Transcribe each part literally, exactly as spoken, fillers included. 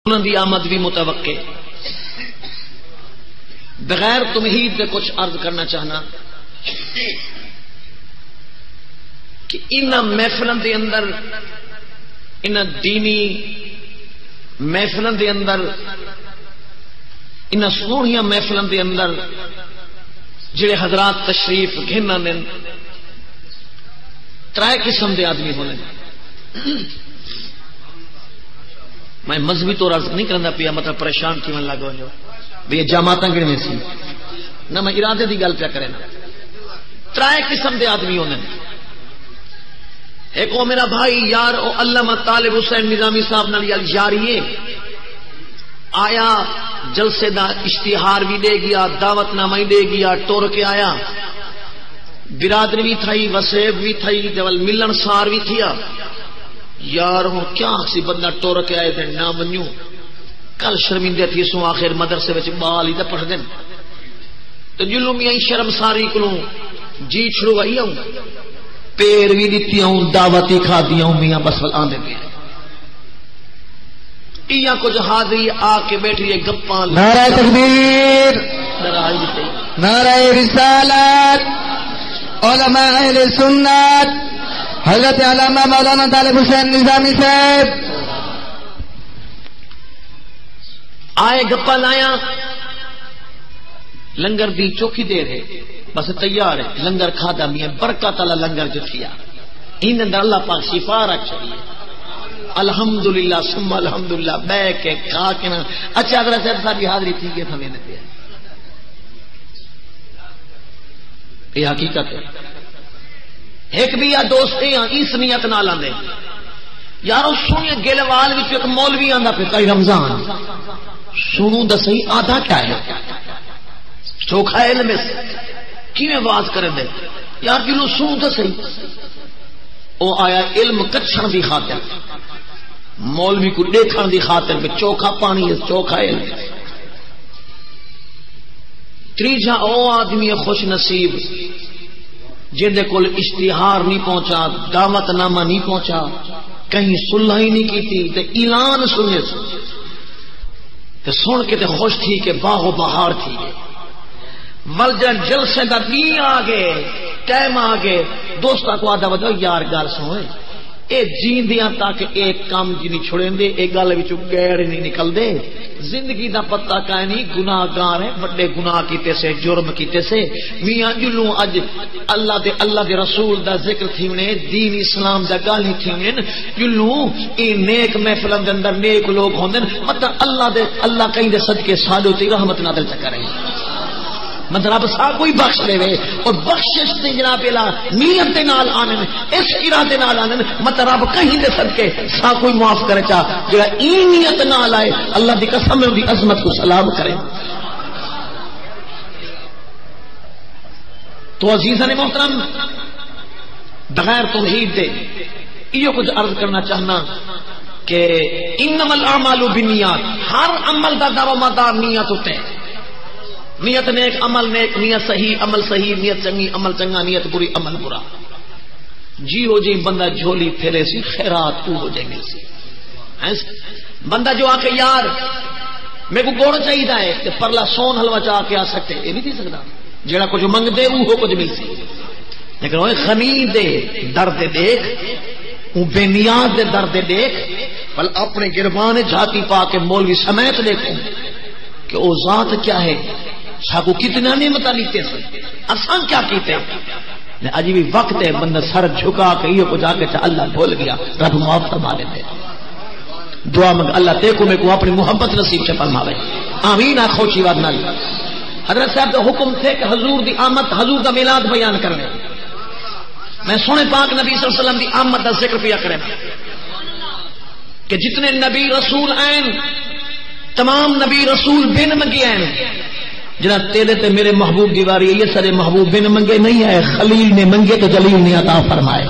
انہوں دی آمد بھی متوقع. بغیر تمہید دے کچھ عرض کرنا چاہنا کہ ان محفلوں دے اندر ان دینی محفلوں دے اندر ان سونیاں محفلوں دے اندر جڑے حضرات تشریف گھن آنے ترائے قسم دے آدمی ہونے. میں مذہبی طور عرض نہیں کرنا پیا مطلب پریشان کیوں لگو جو بھی جماعت گڑنے سی نہ میں ارادے دی گل پیا کرے نا. ترائے قسم دے آدمی ہونے. ایک وہ میرا بھائی یار او علامہ طالب حسین نظامی صاحب نال یاریے آیا جلسے دا اشتہار بھی دے گیا دعوت نامہ دے گیا ٹور کے آیا برادری بھی تھئی وسیب بھی تھئی جول ملن سار بھی تھیا. یار ہوں کیا سی بندہ ٹور کے آئے تھے نہ منیو کل شرمندے تھی سو آخر مدرسے وچ بال ہی تے پڑھ دین تو جلو میاں شرم ساری کلوں جی چھڑو آئی ہوں پیر بھی دیتی ہوں دعوت ہی کھا دیا ہوں میاں بس آندے پہ یا کچھ حاضری آ کے بیٹھی ہے گپاں. نعرہ تکبیر نعرہ رسالت علماء اہل سنت حضرت علامہ مولانا طالب حسین نظامی صاحب آئے گپا لایا. لنگر دی چوکی دے رہے بس تیار ہے لنگر کھادا میاں برکت والا لنگر جو تھیا ان اندر اللہ پاک شفا رکھ چاہیے الحمدللہ ثم الحمدللہ بے کے کھا کے نا. اچھا حضرت صاحب ساری حاضری تھی کہ ہمیں نے دیا یہ حقیقت ہے. ایک بھی یا دوست اس نیت نہ لاندے یارو سونے گیلوال وچ ایک مولوی آندا پہ کئی رمضان سنو دسئی آدھا کیا ہے چوکھا علم کیویں باز کرے دے یار جنوں سنو دسئی او آیا علم کچھن دی خاطر مولوی کو دیکھن دی خاطر کہ چوکھا پانی ہے چوکھا علم. تیجا او آدمی خوش نصیب جن دے کول اشتہار نہیں پہنچا دعوت نامہ نہیں پہنچا کہیں صلح ہی نہیں کی تھی تے اعلان سنے تے سن کے تے خوش تھی کہ باغ و بہار تھی ولجن جلسے دا دین آگے ٹائم آگے دوستا کو آدھا وجہ یار گال سوئے اے جین دیاں تاکہ ایک کام جی نہیں چھوڑیں دے ایک گالے وچوں گیر نہیں نکل دے. زندگی دا پتہ کائے نہیں گناہ گار ہے بڑے گناہ کیتے سے جرم کیتے سے میاں جلوں اج اللہ دے اللہ دے رسول دا ذکر تھیونے دین اسلام دا گالی تھیونے جلوں اے نیک محفلن دے اندر نیک لوگ ہوندن مطلب اللہ دے اللہ کہیں دے صدقے سالو تی رحمت نازل چکریں مطلب سا کوئی بخش لے وے اور بخشش تے جناب الا نیت دے نال آنن اس ارادے نال آنن مطلب کہیں دے صدقے سا کوئی معاف کرے چا جڑا ای نیت نال آئے اللہ دی قسم دی عظمت کو سلام کرے. تو عزیزان محترم بغیر توحید دے یہ کچھ عرض کرنا چاہنا کہ انما الاعمال بالنیات ہر عمل دا دار و مدار نیت ہوتے ہیں. نیت نیک عمل نیک نیت صحیح عمل صحیح نیت چنگی عمل چنگا نیت بری عمل برا. جی ہو جی بندہ جھولی پھیلے سی خیرات تو ہو جائیں گے سی. بندہ جو آ کے یار میرے کو گوڑ چاہیے ہے کہ پرلا سون حلوہ چاہ کے آ سکتے یہ نہیں تھی سکتا جڑا کچھ منگ دے وہ کچھ مل سی لیکن وہ غنی دے درد دیکھ وہ بے نیاز دے درد دیکھ بل اپنے گربان جھاتی پا کے مولوی سمیت دیکھوں کہ وہ ذات کیا ہے ساکو کتنا نعمت لیتے سے اسان کیا کیتے ہیں اجی بھی وقت ہے بندہ سر جھکا کے یہ کچھ آگے چاہ اللہ بھول گیا رب معاف فرما لیتے دعا منگ اللہ تے کو میں کو اپنی محبت نصیب سے فرماوے آمین. خوشی واد نال حضرت صاحب کا حکم تھے کہ حضور دی آمد حضور دا میلاد بیان کرنے میں سونے پاک نبی صلی اللہ علیہ وسلم دی آمد دا ذکر پیا کریں کہ جتنے نبی رسول آئیں تمام نبی رسول بن منگے ہیں جنا تیرے تے میرے محبوب دیواری یہ سارے محبوب بن منگے نہیں ہے خلیل نے منگے تو جلیل نے عطا فرمائے.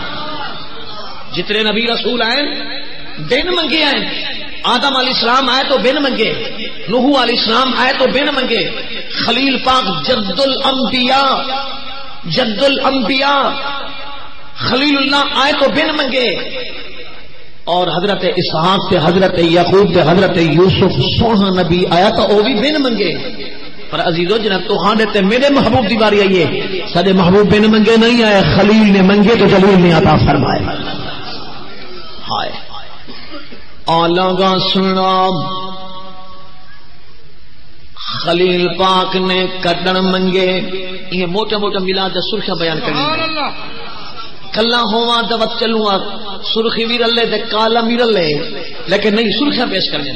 جتنے نبی رسول آئے بن منگے آئے آدم علیہ السلام آئے تو بن منگے نوح علیہ السلام آئے تو بن منگے خلیل پاک جد الانبیاء جد الانبیاء خلیل اللہ آئے تو بن منگے اور حضرت اسحاق تے حضرت یعقوب تے حضرت یوسف سونا نبی آیا تو وہ بھی بن منگے، پر عزیزو جنہ تو ہاں تے میرے محبوب دی باری آئی ہے، سارے محبوب بن منگے نہیں آئے، خلیل نے منگے تو جلیل نے عطا فرمائے. ہائے آلگا سنا خلیل پاک نے کڈن منگے، یہ موٹا موٹا ملاد سرخیاں بیان کرنی کلا ہوا دبت چلوں سرخی بھی رلے تے کالا بھی رلے، لیکن نہیں سرخیاں پیش کرنے.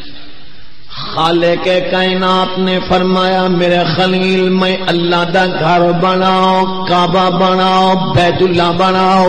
خالق کائنات نے فرمایا میرے خلیل میں اللہ دا گھر بناؤ، کعبہ بناؤ، بیت اللہ بناؤ.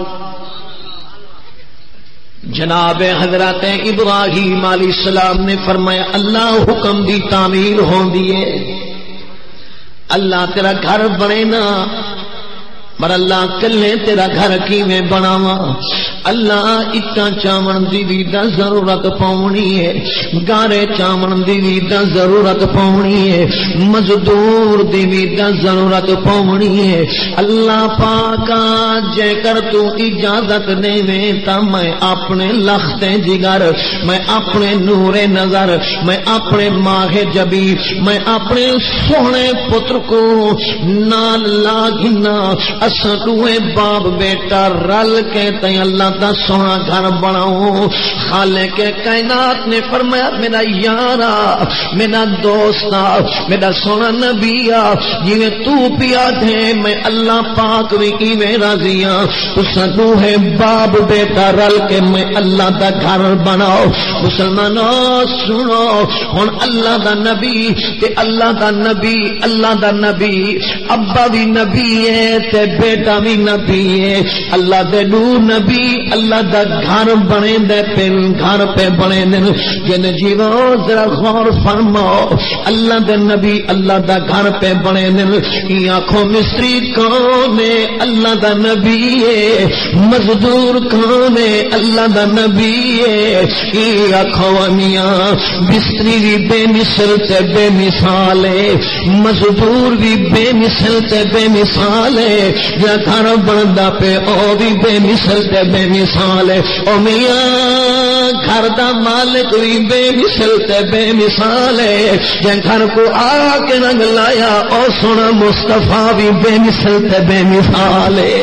جناب حضرت ابراہیم علیہ السلام نے فرمایا اللہ حکم دی تعمیر ہوندی ہے، اللہ تیرا گھر بنے نا، پر اللہ کلے تیرا گھر کیویں بناواں؟ اللہ اٹاں چاون دی بھی دا ضرورت پاونی ہے، گارے چاون دی بھی دا ضرورت پاونی ہے، مزدور دی بھی دا ضرورت پاونی ہے. اللہ پاکا جے کر تو اجازت دے میں تا میں اپنے لخت جگر، میں اپنے نور نظر، میں اپنے ماہ جبی، میں اپنے سونے پتر کو نال لاگنا، اساں دوے باپ بیٹا رل کے تے اللہ دا سونا گھر بناؤ. خالق کائنات نے فرمایا میرا یارا، میرا دوستا، میرا سونا نبیا، جویں تو پیا تھے میں اللہ پاک بھی ایویں راضی ہاں. تساں دوے باپ بیٹا رل کے میں اللہ دا گھر بناؤ. مسلمانوں سنو ہن اللہ دا نبی تے اللہ دا نبی، اللہ دا نبی ابا بھی نبی ہے تے بیٹا بھی نبی ہے. اللہ دے نور نبی اللہ دا گھر بنے دے پن گھر پہ بنے دے جن جیو ذرا غور فرماؤ. اللہ دے نبی اللہ دا گھر پہ بنے دے. کی آنکھوں مستری کون ہے؟ اللہ دا نبی ہے. مزدور کون ہے؟ اللہ دا نبی ہے. کی آنکھوں میاں مستری بھی بے مثل تے بے مثال ہے، مزدور بھی بے مثل تے بے مثال ہے، جا گھر بندا پہ او بھی بے مثل تے بے مثال ہے. او میاں گھر دا مالک بھی بے مثل تے بے مثال ہے، جے گھر کو آ کے رنگ لایا او سونا مصطفیٰ بھی بے مثل تے بے مثال ہے.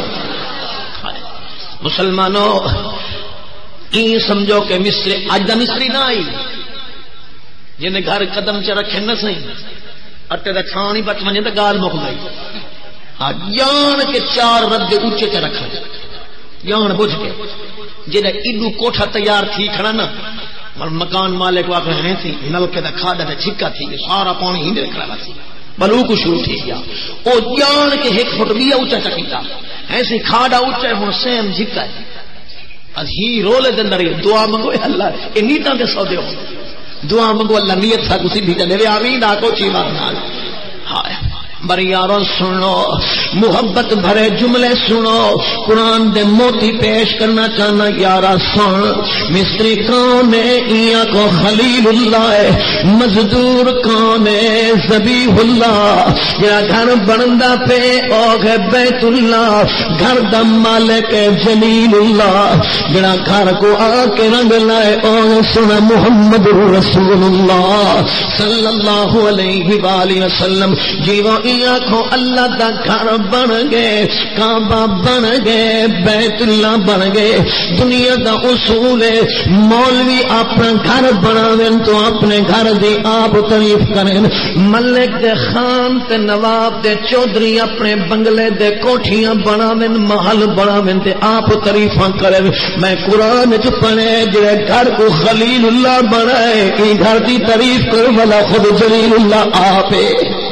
مسلمانوں این سمجھو کہ مصری اج دا مصری نہ آئی جن گھر قدم چ رکھے نہ سہی اٹے دا کھان ہی بچ ونجے تے گال مک گئی. ہاں جان کے چار رد اونچے تے رکھ جان بجھ کے جڑا ایڈو کوٹھا تیار تھی کھڑا نا مکان مالک واقع ہے تھی نلکے دا کھاڈا تے چھکا تھی سارا پانی ہی رکھنا سی بلو کو شروع تھی گیا او جان کے ایک فٹ بھی اونچا چکیتا ایسی کھاڈا اونچا ہن سیم جھکا ہے از ہی رولے دے اندر دعا منگو اللہ اے نیتاں دے سودے ہو دعا منگو اللہ نیت سا کسی بھی تے آمین آکو چی بات نال. ہائے بری یارو سنو محبت بھرے جملے سنو قرآن دے موتی پیش کرنا چاہنا یارا سن. مستری کون ہے؟ ایاں کو خلیل اللہ ہے. مزدور کون ہے؟ ذبیح اللہ. جڑا گھر بندا پہ او ہے بیت اللہ. گھر دا مالک ہے جلیل اللہ. جڑا گھر کو آ کے رنگ لائے او سن محمد رسول اللہ صلی اللہ علیہ وآلہ وسلم. جیو آنکھوں اللہ دا گھر بن گئے، کعبہ بن گئے، بیت اللہ بن گئے. دنیا دا اصول ہے مولوی اپنا گھر بناویں تو اپنے گھر دی آپ تعریف کریں. ملک دے خان تے نواب دے چودھری اپنے بنگلے دے کوٹھیاں بناویں، محل بناویں تے آپ تعریفاں کریں. میں قرآن وچ پڑھے جڑے گھر کو خلیل اللہ بنائے کہ گھر دی تعریف کرنے والا خود جلیل اللہ آپ ہے.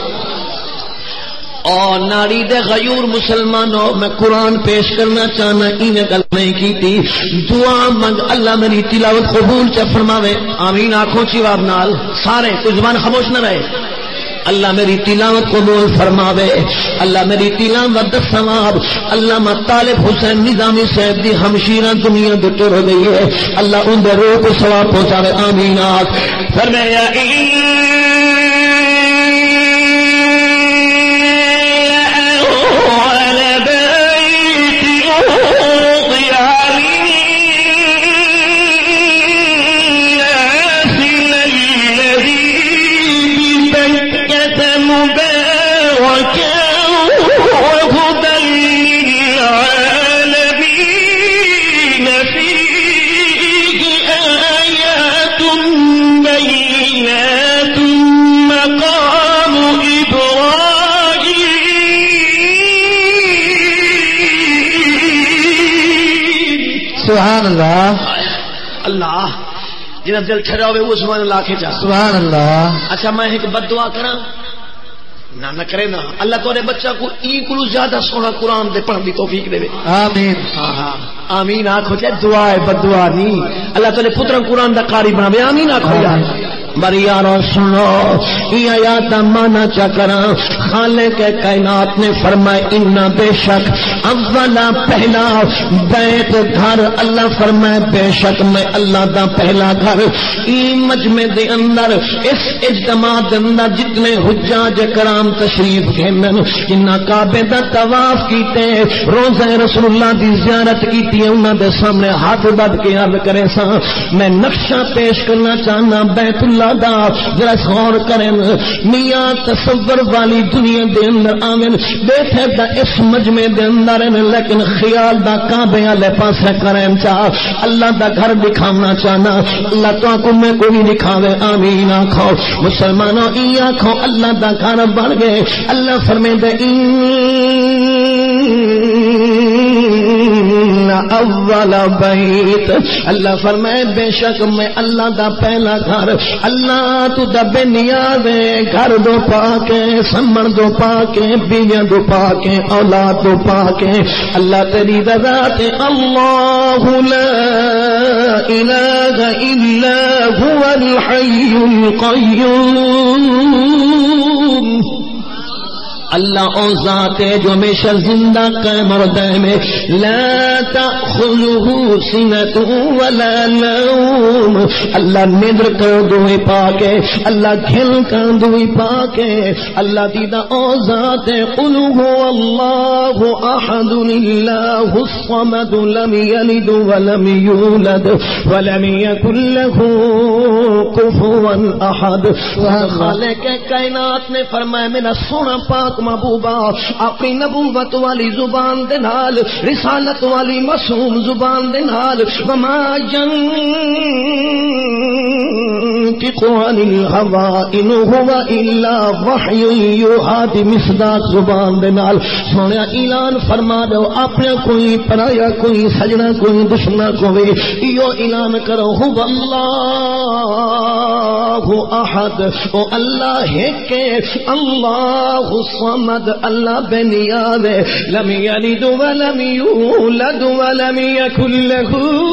اور ناڑی دے غیور مسلمانوں میں قرآن پیش کرنا چاہنا انہیں گل نہیں کی تھی. دعا منگ اللہ میری تلاوت قبول چا فرماوے. آمین آنکھوں چی واب نال سارے کوئی زبان خاموش نہ رہے. اللہ میری تلاوت قبول فرماوے. اللہ میری تلاوت دا ثواب علامہ طالب حسین نظامی صاحب دی ہمشیرہ دنیا دے ٹر ہو گئی ہے. اللہ ان دے روح کو ثواب پہنچاوے. آمین آنکھ فرمایا وهدى للعالمين فيه آيات بينات مقام إبراهيم. سبحان اللہ. اللہ جنہیں دل ٹھہرا ہوئے وہ سبحان اللہ کے جا. سبحان اللہ. اچھا میں ایک بد دعا کرا نہ نہ کرے نا اللہ تورے بچہ کو ای کلو زیادہ سونا قرآن دے پڑھن دی توفیق دے. آمین. ہاں ہاں آمین آکھو چاہے دعا ہے بد دعا نہیں. اللہ تورے پتر قرآن دا قاری بنا. آمین آکھو یار. بری یارو سنو یہ آیات مانا چا کراں. خالق کائنات نے فرمایا ان بے شک اولا پہلا بیت گھر اللہ فرمائے بے شک میں اللہ دا پہلا گھر ای مجمع دے اندر اس اجتماع دے اندر جتنے حجاج کرام تشریف گھنن جنہ کعبے دا طواف کیتے روزہ رسول اللہ دی زیارت کیتی انہاں دے سامنے ہاتھ بد کے عرض کرے سا میں نقشہ پیش کرنا چاہنا بیت اللہ دا. ذرا غور کریں میاں تصور والی دنیا دے اندر آمن بیٹھے دا اس مجمع دے اندر لیکن خیال دا کعبے والے پاسے کریں چاہ اللہ دا گھر دکھانا چاہنا. اللہ تو کو میں کوئی دکھاوے. آمین آکھو مسلمانوں ای آکھو اللہ دا گھر بن گئے. اللہ فرمائے دے اول بیت اللہ فرمائے بے شک میں اللہ دا پہلا گھر. اللہ تو دا بے نیاز گھر دو پاکے سمن دو پاکے بیویاں دو پاکے اولاد دو پاکے. اللہ تیری ذات اللہ لا الہ الا هو الحی القیوم. اللہ او ذات ہے جو ہمیشہ زندہ قائم اور دائم ہے. لا تأخذه سنة ولا نوم. اللہ ندر کر دوئی پاکے اللہ گھل کر دوئی پاکے. اللہ دیدہ او ذات ہے. قل هو اللہ احد اللہ الصمد لم یلد ولم یولد ولم یکن له کفوا احد. خالق کائنات نے فرمایا میرا سونا پاک محبوبہ اپنی نبوت والی زبان دے نال رسالت والی معصوم زبان دے نال وما ينطق عن الهوى ان هو الا وحی یوحى دی مصداق زبان دے نال سونے اعلان فرما دو اپنے کوئی پرایا کوئی سجنا کوئی دشمن کوئی ایو اعلان کرو هو اللہ احد او اللہ ہے کہ اللہ الصمد اللہ بے نیاز لم یلد ولم یولد ولم یکن له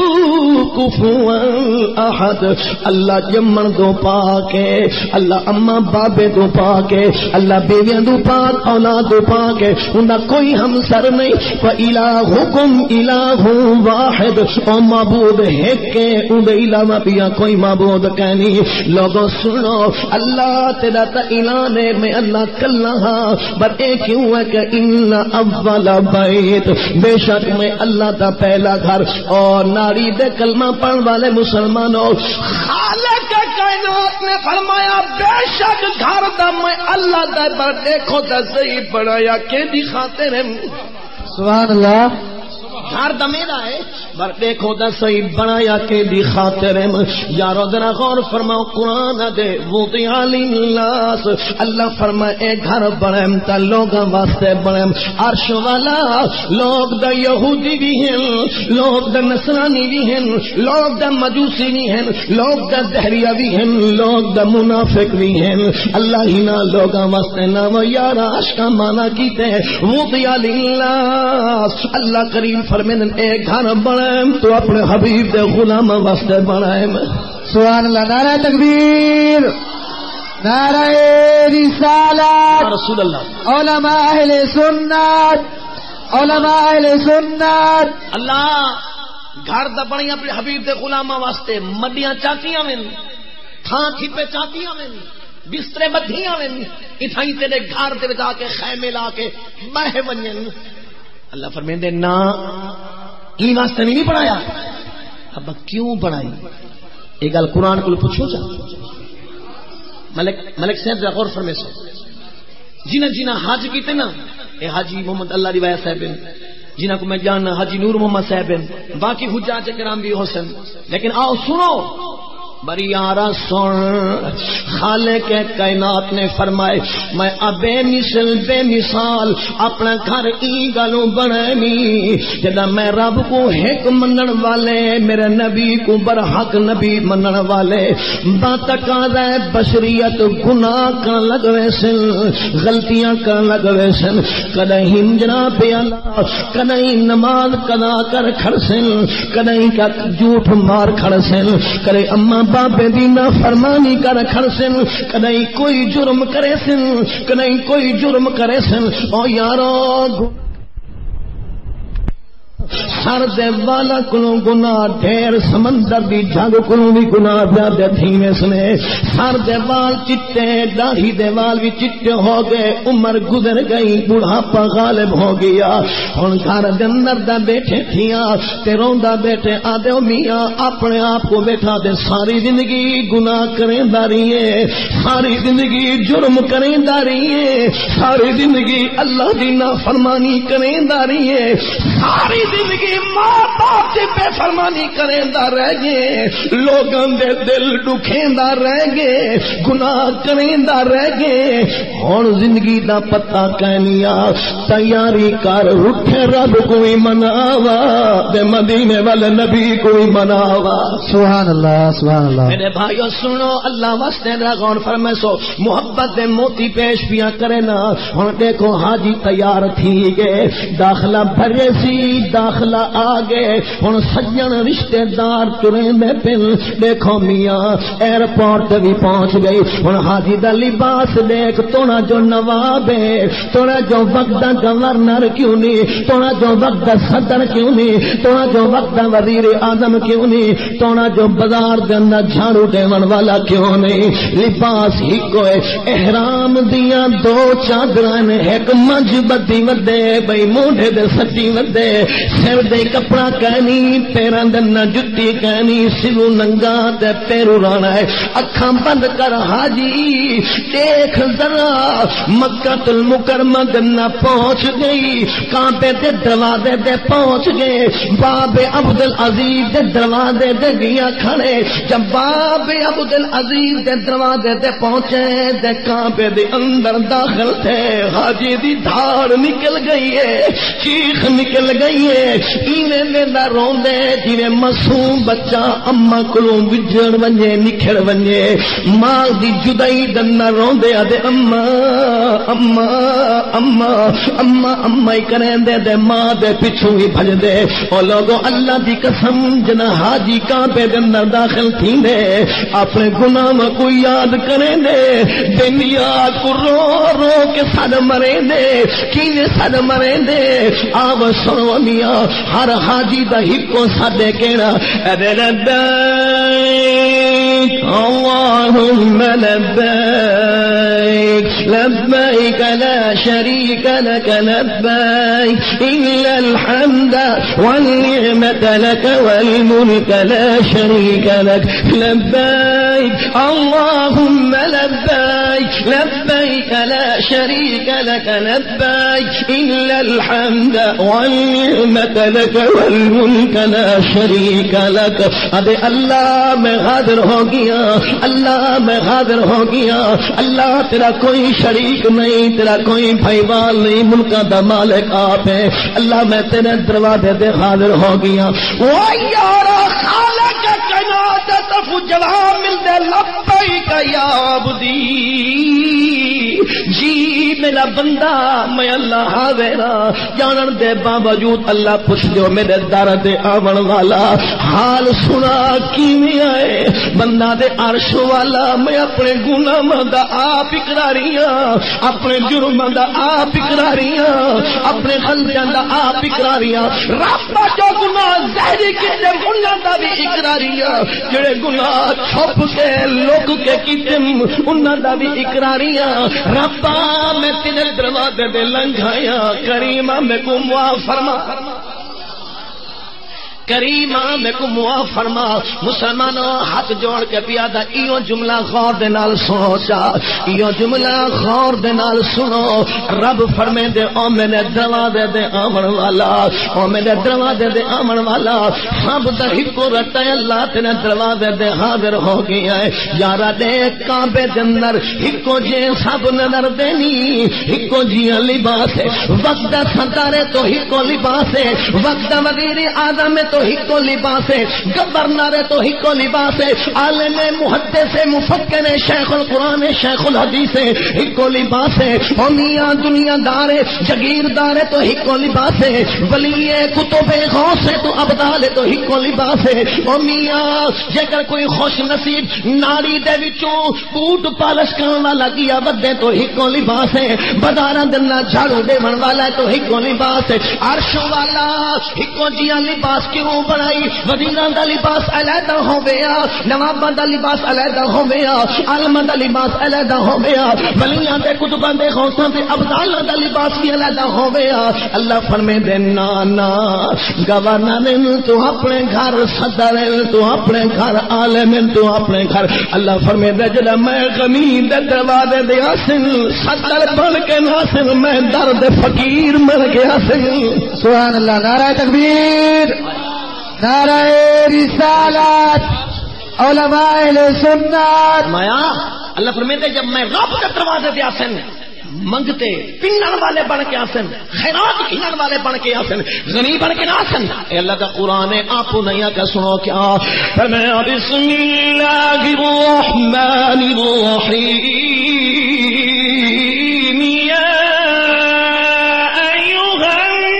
کفوا احد. اللہ جمن دو پاک ہے اللہ اما بابے دو پاک ہے اللہ بیویاں دو پاک اولاد دو پاک ہے انہاں کوئی ہمسر نہیں. وَإِلَٰهُكُمْ إِلَٰهٌ وَاحِدٌ او معبود ہے کہ ان دے علاوہ بھی کوئی معبود کہیں. لوگوں سنو اللہ تیرا تا اعلان ہے میں اللہ کلا ہاں بر اے کیوں ہے کہ ان اول بیت بے شک میں اللہ دا پہلا گھر. اور ناری دے کلمہ پڑھن والے مسلمانوں خالق کائنات نے فرمایا بے شک گھر دا میں اللہ دا پر دیکھو دا صحیح بنایا کہ دی خاطر ہے. سبحان اللہ. گھر دا میرا ہے پر دیکھو دا صحیح بنایا کہ دی خاطر ہے. یارو ذرا غور فرماؤ قرآن دے وضع للناس اللہ فرمائے اے گھر بنائم تا لوگاں واسطے بنائم. عرش والا لوگ دا یہودی بھی ہیں لوگ دا نصرانی بھی ہیں لوگ دا مجوسی بھی ہیں لوگ دا دہریہ بھی ہیں لوگ دا منافق بھی ہیں. اللہ ہی نا لوگاں واسطے نا وہ یارا عرش کا معنی کیتے ہیں وضع للناس. اللہ کریم فرمین اے گھر بنائم تو اپنے حبیب دے غلام واسطے بنائم. سبحان اللہ. نعرہ تکبیر نعرہ رسالت رسول اللہ. علماء اہل سنت علماء اہل سنت. اللہ گھر دا بنی اپنے حبیب دے غلام واسطے مڈیاں چاکیاں میں تھان تھپے چاکیاں میں بسترے بدھیاں میں اتھائی تیرے گھر دے جا کے خیمے لا کے بہ ونجن. اللہ فرمیندے نا این واسطے نہیں بنایا. اب کیوں بنائی یہ گل قرآن کو پوچھو جا. ملک ملک صاحب غور فرمے سو جنہ جنہ حج کیتے نا اے حاجی محمد اللہ روایہ صاحب جنہ کو میں جاننا حاجی نور محمد صاحب باقی حجاج کرام بھی حسن لیکن آؤ سنو بری یارا سن خالق کائنات نے فرمائے میں ابے مثل بے مثال اپنا گھر ای گلوں بنانی جدا میں رب کو حق منن والے میرے نبی کو برحق نبی منن والے باتقاضا بشریت گناہ کرن لگوے سن غلطیاں کرن لگوے سن کدی جناب اللہ کدی نماز قضا کر کھڑ سن کدی کا جھوٹ مار کھڑ سن کدی اما بابے دینا فرمانی کر کھڑ سن کدی کوئی جرم کرے سن کدی کوئی جرم کرے سن او یارو سر دے والا کلوں گناہ ڈھیر سمندر دی جھگ کلوں بھی گناہ زیادہ تھی سنے سر دے وال چٹے داڑھی دے وال بھی چٹے ہو گئے عمر گزر گئی بڑھاپا غالب ہو گیا ہن گھر دے اندر دا بیٹھے تھیاں تے روندا بیٹھے آدے میاں اپنے آپ کو بیٹھا دے ساری زندگی گناہ کریندا رہی ہے ساری زندگی جرم کریندا رہی ہے ساری زندگی اللہ دی نافرمانی کریندا رہی ہے ساری زندگی ماں باپ کی بے فرمانی کریندا رہ گئے لوگاں دے دل دکھیندا رہ گئے گناہ کریندا رہ گئے ہن زندگی دا پتہ کہنیا تیاری کر اٹھے رب کوئی مناوا تے مدینے والے نبی کوئی مناوا سبحان اللہ سبحان اللہ میرے بھائیو سنو اللہ واسطے ذرا غور فرمائے سو محبت دے موتی پیش پیا کرے نا ہن دیکھو حاجی تیار تھی گئے داخلہ بھرے سی داخلہ آگے ہن سجن رشتے دار ترے میں پل دیکھو میاں ایئرپورٹ بھی پہنچ گئی ہن حاجی دا لباس دیکھ تونا جو نواب ہے تونا جو وقت دا گورنر کیوں نہیں تونا جو وقت دا صدر کیوں نہیں تونا جو وقت دا وزیر اعظم کیوں نہیں تونا جو بازار دے اندر جھاڑو دیون والا کیوں نہیں لباس ہی کوئی احرام دیاں دو چادراں نے ایک منج بدی ودے بھئی موڈے دے سٹی ودے سر دے کپڑا کہنی پیراں دے نہ جُتی کہنی سرو ننگا تے پیرو رانا ہے اکھاں بند کر حاجی دیکھ ذرا مکہ المکرمہ دے نہ پہنچ گئی کعبے دے دروازے دے پہنچ گئے باب عبد العزیز دے دروازے دے گیا کھڑے جب باب عبد العزیز دے دروازے دے پہنچے دے کعبے دے اندر داخل تھے حاجی دی دھاڑ نکل گئی ہے چیخ نکل گئی ہے ایویں ویندا روندے جویں معصوم بچہ اما کولوں وجڑ ونجے نکھڑ ونجے ماں دی جدائی دنا روندے ادے اما اما اما اما اما ہی کریندے دے ماں دے پیچھے ہی بھجدے او لوگو اللہ دی قسم جنا حاجی کعبے دے اندر داخل تھیندے اپنے گناہ کو یاد کریندے دن یاد کو رو رو کے سد مریندے کیویں سد مریندے آو سنو میاں ہر حاجی دا ہکو سادے کہنا اے لبیک اللہم لبیک لبیک لا شریک لک لبیک الا الحمد والنعمت لک والملک لا شریک لک لبیک اللہم لبیک لبیک لا شریک لک لبیک الا الحمد والنعمت لک والملک لا شریک لک ابے اللہ میں حاضر ہو گیا اللہ میں حاضر ہو گیا اللہ تیرا کوئی شریک نہیں تیرا کوئی بھائی وال نہیں ملک دا مالک آپ ہے اللہ میں تیرے دروازے دے حاضر ہو گیا وہ یارا خالق کائنات طرف جواب ملتے لبیک یا عبدی جی میرا بندہ میں اللہ حاضر جانن دے باوجود اللہ پوچھ جو میرے در دے آون والا حال سنا کیویں آئے بندہ دے عرش والا میں اپنے گناہ دا آپ اقراریاں اپنے جرم دا آپ اقراریاں اپنے غلطیاں دا آپ اقراریاں رب جو گناہ ظاہری کیتے گناہ دا بھی اقراریاں جڑے گناہ چھپ کے لوک کے کیتے انہاں دا بھی اقراریاں ربا میں تیرے دروازے دے لنگھایا کریمہ میں کو معاف فرما کریم میں کو معاف فرما. مسلمانوں ہاتھ جوڑ کے پیادا ایو جملہ غور دے نال سنو چا ایو جملہ غور دے نال سنو. رب فرمے دے او میرے دروازے دے آمن والا او میرے دروازے دے آمن والا سب دا ہکو رتا ہے اللہ تیرے دروازے دے حاضر ہو گیا ہے. یارا دے کعبے دے اندر ہکو جے سب نظر دینی ہکو جی لباس ہے. وقت ستارے تو ہکو لباس ہے. وقت وزیر اعظم تو ہکو لباس ہے. گورنر تو ہکو لباس ہے. عالم محدث مفکر شیخ القرآن شیخ الحدیث ہکو لباس ہے. اور میاں دنیا دار جگیردار تو ہکو لباس ہے. ولی کتب غوث تو ابدال تو ہکو لباس ہے. اور میاں جگر کوئی خوش نصیب ناری دے وچوں بوٹ پالش کرن والا گیا ودے تو ہکو لباس ہے. بازاراں دے نال جھاڑو دیون والا تو ہکو لباس ہے. عرش والا ہکو جیاں لباس کیوں بنائی. وزیراں دا لباس علیحدہ ہو گیا. نواباں دا لباس علیحدہ ہو گیا. عالماں دا لباس علیحدہ ہو گیا. ولیاں دے کتباں دے غوثاں دے ابدالاں دا لباس بھی علیحدہ ہو گیا. اللہ فرمے دے نا نا گورنر تو اپنے گھر صدر تو اپنے گھر عالم تو اپنے گھر. اللہ فرمے دے جڑا میں غمی دے دروازے دے حسن صدر بن کے ناصر میں درد فقیر مر کے حسن. سبحان اللہ. نعرہ تکبیر نعرہ رسالت علماء اہل سنت. مایا اللہ فرماتے جب میں رب کے دروازے دے آسن منگتے پنن والے بن کے آسن خیرات گھنن والے بن کے آسن غنی بن کے آسن. اے اللہ کا قرآن ہے آپ نہیں کا سنو کیا فرمایا بسم اللہ الرحمن الرحیم یا ایھا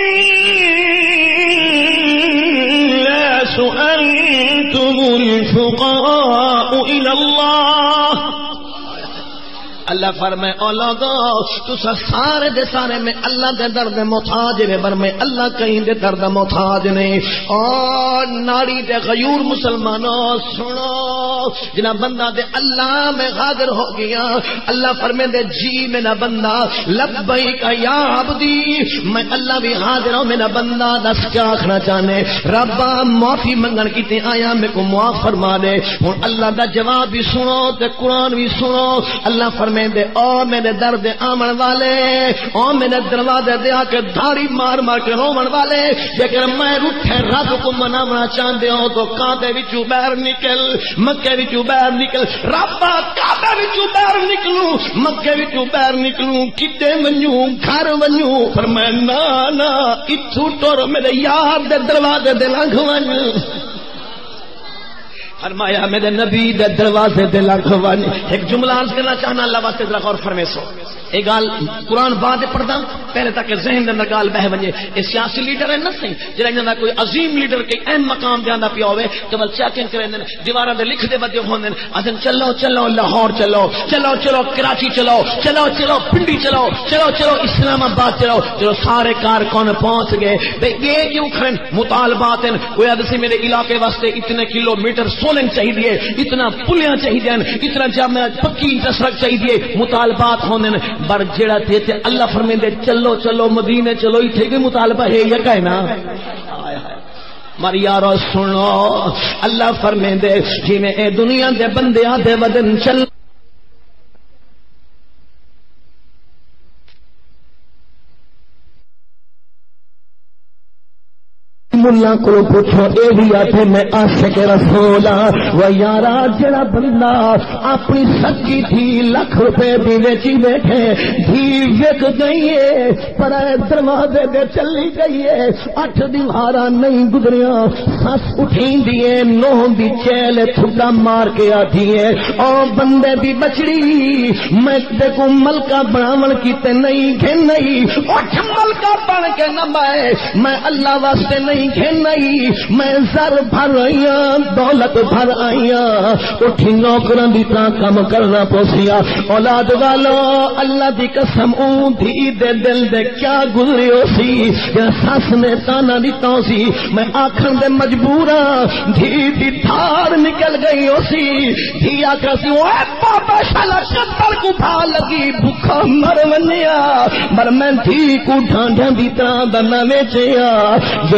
الناس انتم الفقراء الی اللہ. اللہ فرمائے او لوگو تو سارے دے سارے میں اللہ دے درد محتاج نے بر میں اللہ کہیں دے درد محتاج نے. اور ناری دے غیور مسلمانوں سنو جنا بندہ دے اللہ میں حاضر ہو گیا. اللہ فرمائے دے جی میرا بندہ لبیک یا عبدی میں اللہ بھی حاضر ہوں میرا بندہ دس کیا آخنا چاہنے. ربا معافی منگن کیتے آیا میں کو معاف فرما دے. ہوں اللہ دا جواب بھی سنو تے قرآن بھی سنو. اللہ فرمائے دے او میرے درد آمن والے او میرے دروازے دے آ کے دھاڑی مار مار کے رومن والے جیکر میں روٹھے رب کو مناونا چاہتے ہو تو کعبے وچوں باہر نکل مکے وچوں باہر نکل. ربا کعبے وچوں باہر نکلوں مکے وچوں باہر نکلوں کتے ونجوں گھر ونجوں فرمایا نا نا اتھوں ٹر میرے یار دے دروازے دے لنگھ ون. فرمایا میرے نبی دے دروازے دے لنگھ ون. ایک جملہ عرض کرنا چاہنا اللہ واسطے ذرا غور فرمے سو. ایک گال قرآن بعد پڑھدا پہلے تک ذہن دے اندر گال بہ ونجے. اے سیاسی لیڈر ہے نہ صحیح جڑا انہاں کوئی عظیم لیڈر کے اہم مقام تے آندا پیا ہوے تے ول چیکنگ کریندے دیواراں تے لکھ دے ودے ہوندے اذن چلو چلو لاہور چلو چلو چلو کراچی چلو چلو چلو پنڈی چلو چلو چلو اسلام آباد چلو چلو سارے کارکن پہنچ گئے. بھئی یہ کیوں کھڑن مطالبات ہیں کوئی ادسی میرے علاقے واسطے اتنے کلو میٹر سولنگ چاہیے اتنا پلیاں چاہیے اتنا جامع پکی سڑک چاہیے مطالبات ہونے بر جڑا تے تے اللہ فرمیندے چلو چلو مدینے چلو ایتھے کوئی مطالبہ ہے یا کہنا ماری یارو سنو اللہ فرمیندے جی میں اے دنیا دے بندے آدھے ودن چل ملا کو پوچھو اے بھی آتے میں عاشق رسول و یارا جڑا بندہ اپنی سکی تھی لاکھ روپے دی ویچی بیٹھے دھی وک گئی ہے پر دروازے دے چلی گئی ہے اٹھ دیوارا نہیں گزریا سس اٹھی دیے نو دی چیل تھڈا مار کے آتی ہے او بندے دی بچڑی میں تے کو ملکہ بناون کیتے نہیں گھن نہیں اٹھ ملکہ بن کے نہ میں میں اللہ واسطے نہیں نہیں میں سر بھر آئی دولت بھر آئی اٹھی نوکراں دی طرح کام کرنا پوسیا. اولاد والو اللہ دی قسم اون دھی دے دل دے کیا گزری ہو سی سس نے تانا دیتا سی میں آکھن دے مجبوراں دھی دی دھار نکل گئی ہو سی. دھی آکھا سی اوے بابا شالا قتل کو بھا لگی بھوکا مر ونیا پر میں دھی کو ڈھانڈیاں دی طرح دا نہ ویچیا جڑا دھی